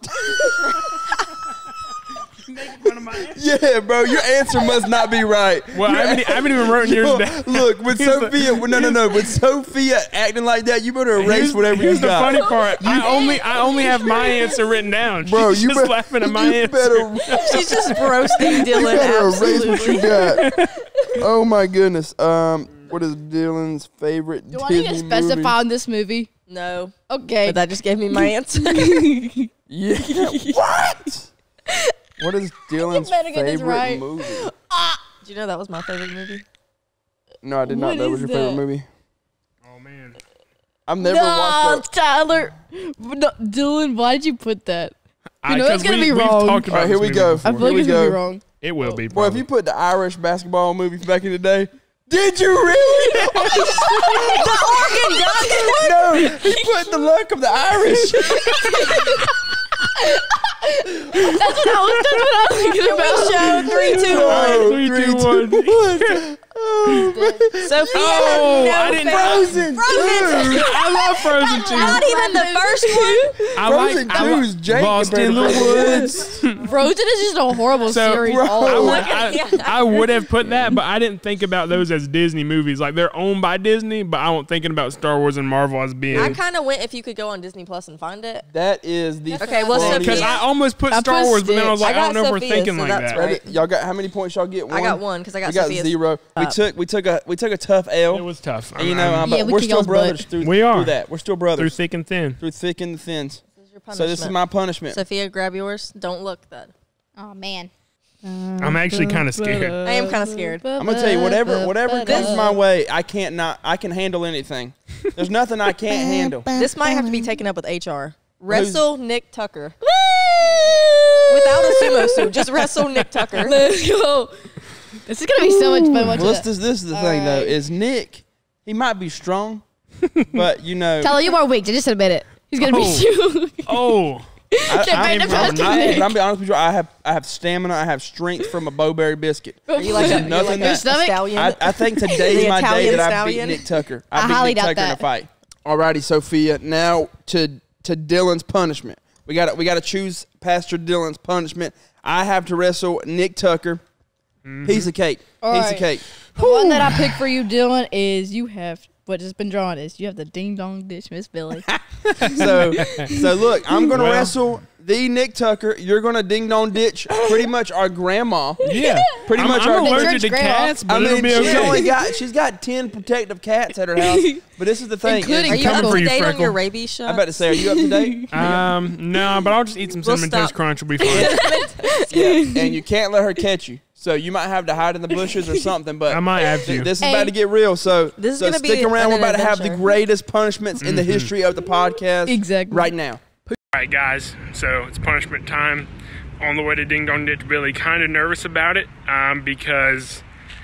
[SPEAKER 1] Yeah, bro, your answer must not be right.
[SPEAKER 2] Well, I haven't, I haven't even written
[SPEAKER 1] Yo,
[SPEAKER 2] yours down.
[SPEAKER 1] look, with
[SPEAKER 2] Here's the-
[SPEAKER 1] Sophia, no, no, no, with Sophia acting like that, you better erase
[SPEAKER 2] Here's,
[SPEAKER 1] whatever
[SPEAKER 2] here's
[SPEAKER 1] you
[SPEAKER 2] the
[SPEAKER 1] got.
[SPEAKER 2] funny part. I only I only have my answer written down.
[SPEAKER 1] Bro,
[SPEAKER 2] She's
[SPEAKER 1] you
[SPEAKER 2] just
[SPEAKER 1] better,
[SPEAKER 2] laughing at my
[SPEAKER 1] you
[SPEAKER 2] answer.
[SPEAKER 1] better,
[SPEAKER 3] She's just roasting
[SPEAKER 1] you
[SPEAKER 3] Dylan.
[SPEAKER 1] better erase what
[SPEAKER 3] Absolutely.
[SPEAKER 1] you got. Oh my goodness. Um, what is Dylan's favorite
[SPEAKER 4] Do I
[SPEAKER 1] Disney
[SPEAKER 4] need to specify
[SPEAKER 1] movie?
[SPEAKER 4] on this movie?
[SPEAKER 3] No,
[SPEAKER 4] Okay.
[SPEAKER 3] but that just gave me my answer.
[SPEAKER 1] Yeah. What? What is Dylan's
[SPEAKER 4] better get this
[SPEAKER 1] favorite
[SPEAKER 4] right.
[SPEAKER 1] movie?
[SPEAKER 3] Did you know that was my favorite movie?
[SPEAKER 1] No, I did not
[SPEAKER 4] What
[SPEAKER 1] know that was
[SPEAKER 4] is
[SPEAKER 1] your favorite
[SPEAKER 4] that?
[SPEAKER 1] movie.
[SPEAKER 2] Oh man.
[SPEAKER 1] I've never
[SPEAKER 4] no,
[SPEAKER 1] watched that.
[SPEAKER 4] Tyler. No, Dylan, why did you put that? You know
[SPEAKER 2] I-
[SPEAKER 4] it's
[SPEAKER 2] 'cause
[SPEAKER 4] gonna
[SPEAKER 2] we,
[SPEAKER 4] be
[SPEAKER 2] we've
[SPEAKER 4] wrong.
[SPEAKER 2] talked about
[SPEAKER 1] All right, here
[SPEAKER 2] this
[SPEAKER 1] we
[SPEAKER 2] movie
[SPEAKER 1] go.
[SPEAKER 2] before.
[SPEAKER 4] I feel like
[SPEAKER 1] we
[SPEAKER 4] it's gonna
[SPEAKER 1] go.
[SPEAKER 4] be wrong.
[SPEAKER 2] It will be.
[SPEAKER 1] Boy, if
[SPEAKER 2] Probably.
[SPEAKER 1] you put the Irish basketball movie from back in the day, did you really?
[SPEAKER 3] The Oregon Duck.
[SPEAKER 1] No, he put the luck of the Irish.
[SPEAKER 4] That's what I was, that's what I was thinking about.
[SPEAKER 3] Show three, two, one.
[SPEAKER 1] Oh,
[SPEAKER 2] Three,
[SPEAKER 1] three,
[SPEAKER 2] two,
[SPEAKER 1] two,
[SPEAKER 2] one.
[SPEAKER 1] one.
[SPEAKER 3] Sophia,
[SPEAKER 2] Oh,
[SPEAKER 3] no
[SPEAKER 2] I didn't.
[SPEAKER 1] Frozen.
[SPEAKER 3] Frozen.
[SPEAKER 2] I love Frozen two.
[SPEAKER 3] Not even the first one.
[SPEAKER 2] I
[SPEAKER 1] Frozen
[SPEAKER 2] like,
[SPEAKER 1] two
[SPEAKER 2] I
[SPEAKER 1] is Jake
[SPEAKER 2] Lost
[SPEAKER 1] compared
[SPEAKER 2] in
[SPEAKER 1] to
[SPEAKER 2] the
[SPEAKER 1] Frozen.
[SPEAKER 2] Woods.
[SPEAKER 4] Frozen is just a horrible
[SPEAKER 2] So,
[SPEAKER 4] series.
[SPEAKER 1] bro,
[SPEAKER 4] all
[SPEAKER 2] I would,
[SPEAKER 4] over.
[SPEAKER 2] I, I would have put that, but I didn't think about those as Disney movies. Like they're owned by Disney, but I wasn't thinking about Star Wars and Marvel as being.
[SPEAKER 3] I kind of went if you could go on Disney Plus and find it.
[SPEAKER 1] That is the
[SPEAKER 3] Okay, well,
[SPEAKER 1] funniest-
[SPEAKER 2] because
[SPEAKER 3] Sophia-
[SPEAKER 2] I almost put
[SPEAKER 4] I
[SPEAKER 2] Star
[SPEAKER 4] put
[SPEAKER 2] Wars, but then I was
[SPEAKER 3] Stitch.
[SPEAKER 2] like,
[SPEAKER 3] I
[SPEAKER 2] I, don't
[SPEAKER 3] got
[SPEAKER 2] know if we're
[SPEAKER 3] Sophia,
[SPEAKER 2] thinking
[SPEAKER 3] so
[SPEAKER 2] like
[SPEAKER 3] that's
[SPEAKER 2] that.
[SPEAKER 3] right.
[SPEAKER 1] Y'all got how many points y'all get? One?
[SPEAKER 3] I got one because I got
[SPEAKER 1] We got
[SPEAKER 3] Sophia's
[SPEAKER 1] zero. We
[SPEAKER 3] up.
[SPEAKER 1] took we took a we took a tough L.
[SPEAKER 2] It was tough.
[SPEAKER 1] and you know,
[SPEAKER 2] I'm-
[SPEAKER 1] uh, but
[SPEAKER 4] Yeah, we
[SPEAKER 1] we're
[SPEAKER 4] kicked
[SPEAKER 1] still
[SPEAKER 4] y'all's butt.
[SPEAKER 1] brothers through,
[SPEAKER 2] We are.
[SPEAKER 1] through that. We're still
[SPEAKER 2] through
[SPEAKER 1] brothers
[SPEAKER 2] thick and thin.
[SPEAKER 1] through thick and the thins.
[SPEAKER 3] This is your
[SPEAKER 1] So this is
[SPEAKER 3] punishment.
[SPEAKER 1] my punishment.
[SPEAKER 3] Sophia, grab yours. Don't look that.
[SPEAKER 4] Oh man.
[SPEAKER 2] I'm actually kind of scared.
[SPEAKER 3] I am kind of scared.
[SPEAKER 1] I'm gonna tell you whatever whatever comes my way, I can't not I can handle anything. There's nothing I can't handle.
[SPEAKER 3] This might have to be taken up with H R. Wrestle Nick Tucker. Without a sumo suit, just wrestle Nick Tucker.
[SPEAKER 4] Let's go. This is gonna be so much fun.
[SPEAKER 1] Well,
[SPEAKER 4] Watching
[SPEAKER 1] this,
[SPEAKER 4] that.
[SPEAKER 1] this, this is the thing though, is Nick, he might be strong, but you know
[SPEAKER 4] Tyler, you are weak. Just admit it. He's gonna
[SPEAKER 2] Oh.
[SPEAKER 4] beat you.
[SPEAKER 2] Oh,
[SPEAKER 1] I,
[SPEAKER 4] Can't
[SPEAKER 1] I,
[SPEAKER 4] make the
[SPEAKER 1] I'm,
[SPEAKER 4] best
[SPEAKER 1] not,
[SPEAKER 4] of it.
[SPEAKER 1] but I'm be honest with you, I have I have stamina, I have strength from a Bowberry biscuit.
[SPEAKER 3] Are you like a,
[SPEAKER 1] There's
[SPEAKER 3] you're
[SPEAKER 1] nothing
[SPEAKER 3] like a
[SPEAKER 1] that-
[SPEAKER 4] Stomach?
[SPEAKER 3] stallion?
[SPEAKER 1] I, I think today's
[SPEAKER 3] The
[SPEAKER 1] my day
[SPEAKER 3] Italian
[SPEAKER 1] that I beat
[SPEAKER 3] stallion?
[SPEAKER 1] Nick Tucker.
[SPEAKER 4] I
[SPEAKER 1] I beat
[SPEAKER 4] highly
[SPEAKER 1] Nick
[SPEAKER 4] doubt
[SPEAKER 1] Tucker in a
[SPEAKER 4] that.
[SPEAKER 1] fight. Alrighty, Sophia. Now to to Dylan's punishment. We got we got to choose Pastor Dylan's punishment. I have to wrestle Nick Tucker. Piece of cake.
[SPEAKER 4] All
[SPEAKER 1] Piece
[SPEAKER 4] right.
[SPEAKER 1] of cake.
[SPEAKER 4] The one that I picked for you, Dylan, is you have what has been drawn is you have the ding dong ditch, Miss Billy.
[SPEAKER 1] So so look, I'm gonna
[SPEAKER 2] Well.
[SPEAKER 1] wrestle the Nick Tucker. You're gonna ding dong ditch pretty much our grandma.
[SPEAKER 2] yeah.
[SPEAKER 1] Pretty
[SPEAKER 2] I'm,
[SPEAKER 1] much
[SPEAKER 2] I'm
[SPEAKER 1] our
[SPEAKER 2] allergic
[SPEAKER 4] church
[SPEAKER 2] to
[SPEAKER 4] grandma.
[SPEAKER 2] cats, but
[SPEAKER 1] I
[SPEAKER 2] it'll
[SPEAKER 1] mean,
[SPEAKER 2] be
[SPEAKER 1] she's
[SPEAKER 2] okay.
[SPEAKER 1] only got she's got ten protective cats at her house. But this is the thing.
[SPEAKER 4] Including
[SPEAKER 3] Are
[SPEAKER 1] is-
[SPEAKER 3] you
[SPEAKER 2] coming
[SPEAKER 3] up
[SPEAKER 2] for
[SPEAKER 3] to
[SPEAKER 2] you,
[SPEAKER 3] date on
[SPEAKER 2] Freckle.
[SPEAKER 3] your rabies shot?
[SPEAKER 1] I'm about to say, are you up to date?
[SPEAKER 2] Um, no, but I'll just eat some
[SPEAKER 3] We'll
[SPEAKER 2] cinnamon
[SPEAKER 3] stop.
[SPEAKER 2] toast crunch. Will be fine.
[SPEAKER 1] Yeah, and you can't let her catch you. So you might have to hide in the bushes or something. But
[SPEAKER 2] I might have
[SPEAKER 1] th-
[SPEAKER 2] to.
[SPEAKER 1] this is
[SPEAKER 4] Hey.
[SPEAKER 1] about to get real. So,
[SPEAKER 3] This is
[SPEAKER 1] so
[SPEAKER 3] gonna be
[SPEAKER 1] stick around. We're
[SPEAKER 3] an
[SPEAKER 1] about to have the
[SPEAKER 3] adventure.
[SPEAKER 1] greatest punishments in the history of the podcast.
[SPEAKER 4] Exactly.
[SPEAKER 1] Right now.
[SPEAKER 2] All right, guys. So it's punishment time. On the way to Ding Dong Ditch Billy. Kind of nervous about it um, because,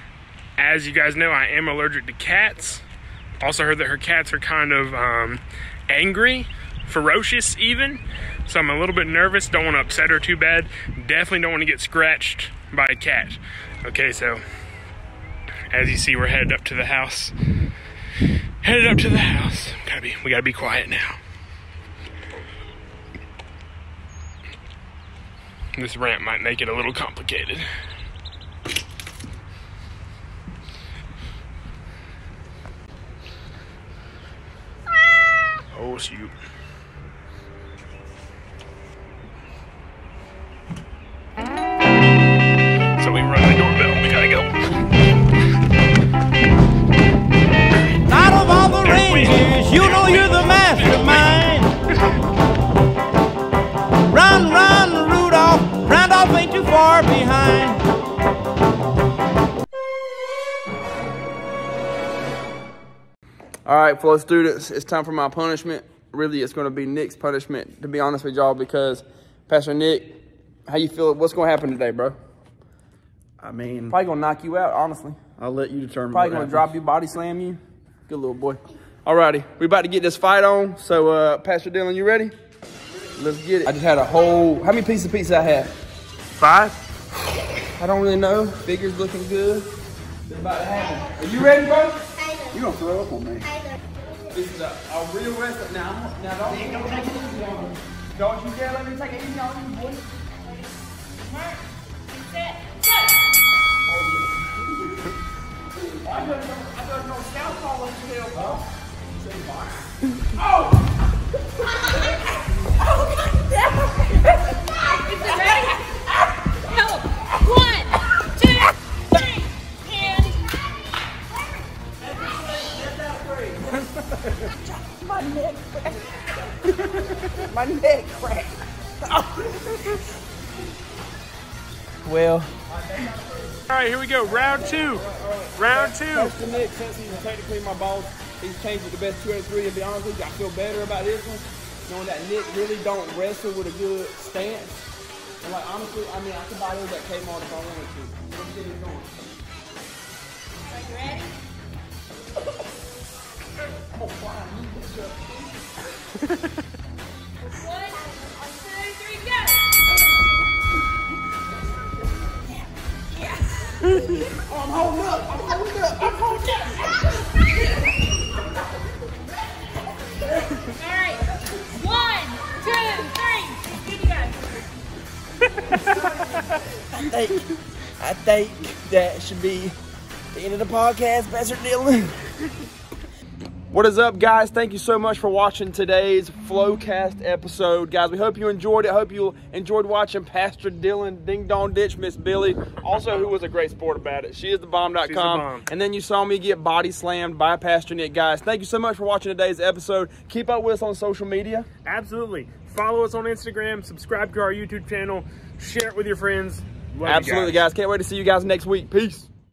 [SPEAKER 2] as you guys know, I am allergic to cats. Also heard that her cats are kind of um, angry, ferocious even. So I'm a little bit nervous. Don't want to upset her too bad. Definitely don't want to get scratched by a cat. Okay, so as you see, we're headed up to the house. Headed up to the house. Gotta be. We gotta be quiet now. This ramp might make it a little complicated. Oh, shoot. So we run the doorbell. We gotta go.
[SPEAKER 5] Out of all the
[SPEAKER 2] Can't wait.
[SPEAKER 5] rangers, you know you're the mastermind. Run, run, Rudolph. Randolph ain't too far behind.
[SPEAKER 1] All right, fellow students, it's time for my punishment. Really, it's going to be Nick's punishment, to be honest with y'all, because Pastor Nick, how you feel? What's going to happen today, bro?
[SPEAKER 6] I mean,
[SPEAKER 1] Probably going to knock you out, honestly.
[SPEAKER 6] I'll let you determine.
[SPEAKER 1] Probably
[SPEAKER 6] what
[SPEAKER 1] going to
[SPEAKER 6] happens.
[SPEAKER 1] drop you, body slam you. Good little boy. All righty, we about to get this fight on. So, uh, Pastor Dylan, you ready? Let's get it. I just had a whole, how many pieces of pizza I have?
[SPEAKER 2] Five?
[SPEAKER 1] I don't really know. Figure's looking good. It's about to happen. Are you ready, bro?
[SPEAKER 6] You gonna throw up on me?
[SPEAKER 1] This is a, a real wrestler. Now, now don't, don't take it easy on me. Don't you dare let me take it easy on you, boy. I don't know, I don't know scout call on you, bro. My neck cracked. Well,
[SPEAKER 2] All right, here we go. Round two. Round two.
[SPEAKER 1] Pastor Nick, since he's technically my boss, he's changed it to best two out of three. To be honest with you, I feel better about this one, knowing that Nick really don't wrestle with a good stance. And like honestly, I mean, I could buy those at Kmart if I wanted to. Let's get it going.
[SPEAKER 7] Are you ready?
[SPEAKER 1] I'm gonna fly. You bitch up.
[SPEAKER 7] One, two, three, go!
[SPEAKER 1] I'm holding up. I'm holding up. I'm holding up.
[SPEAKER 7] All right. One, two, three. Good to go.
[SPEAKER 6] I think, I think that should be the end of the podcast, Pastor Dylan.
[SPEAKER 1] What is up, guys? Thank you so much for watching today's FLOWCAST episode. Guys, we hope you enjoyed it. Hope you enjoyed watching Pastor Dylan Ding Dong Ditch Miss Billy, also who was a great sport about it. She is the bomb dot com.
[SPEAKER 2] bomb.
[SPEAKER 1] And then you saw me get body slammed by Pastor Nick. Guys, thank you so much for watching today's episode. Keep up with us on social media.
[SPEAKER 2] Absolutely. Follow us on Instagram. Subscribe to our YouTube channel. Share it with your friends. Love you
[SPEAKER 1] Absolutely, guys. Can't wait to see you guys next week. Peace.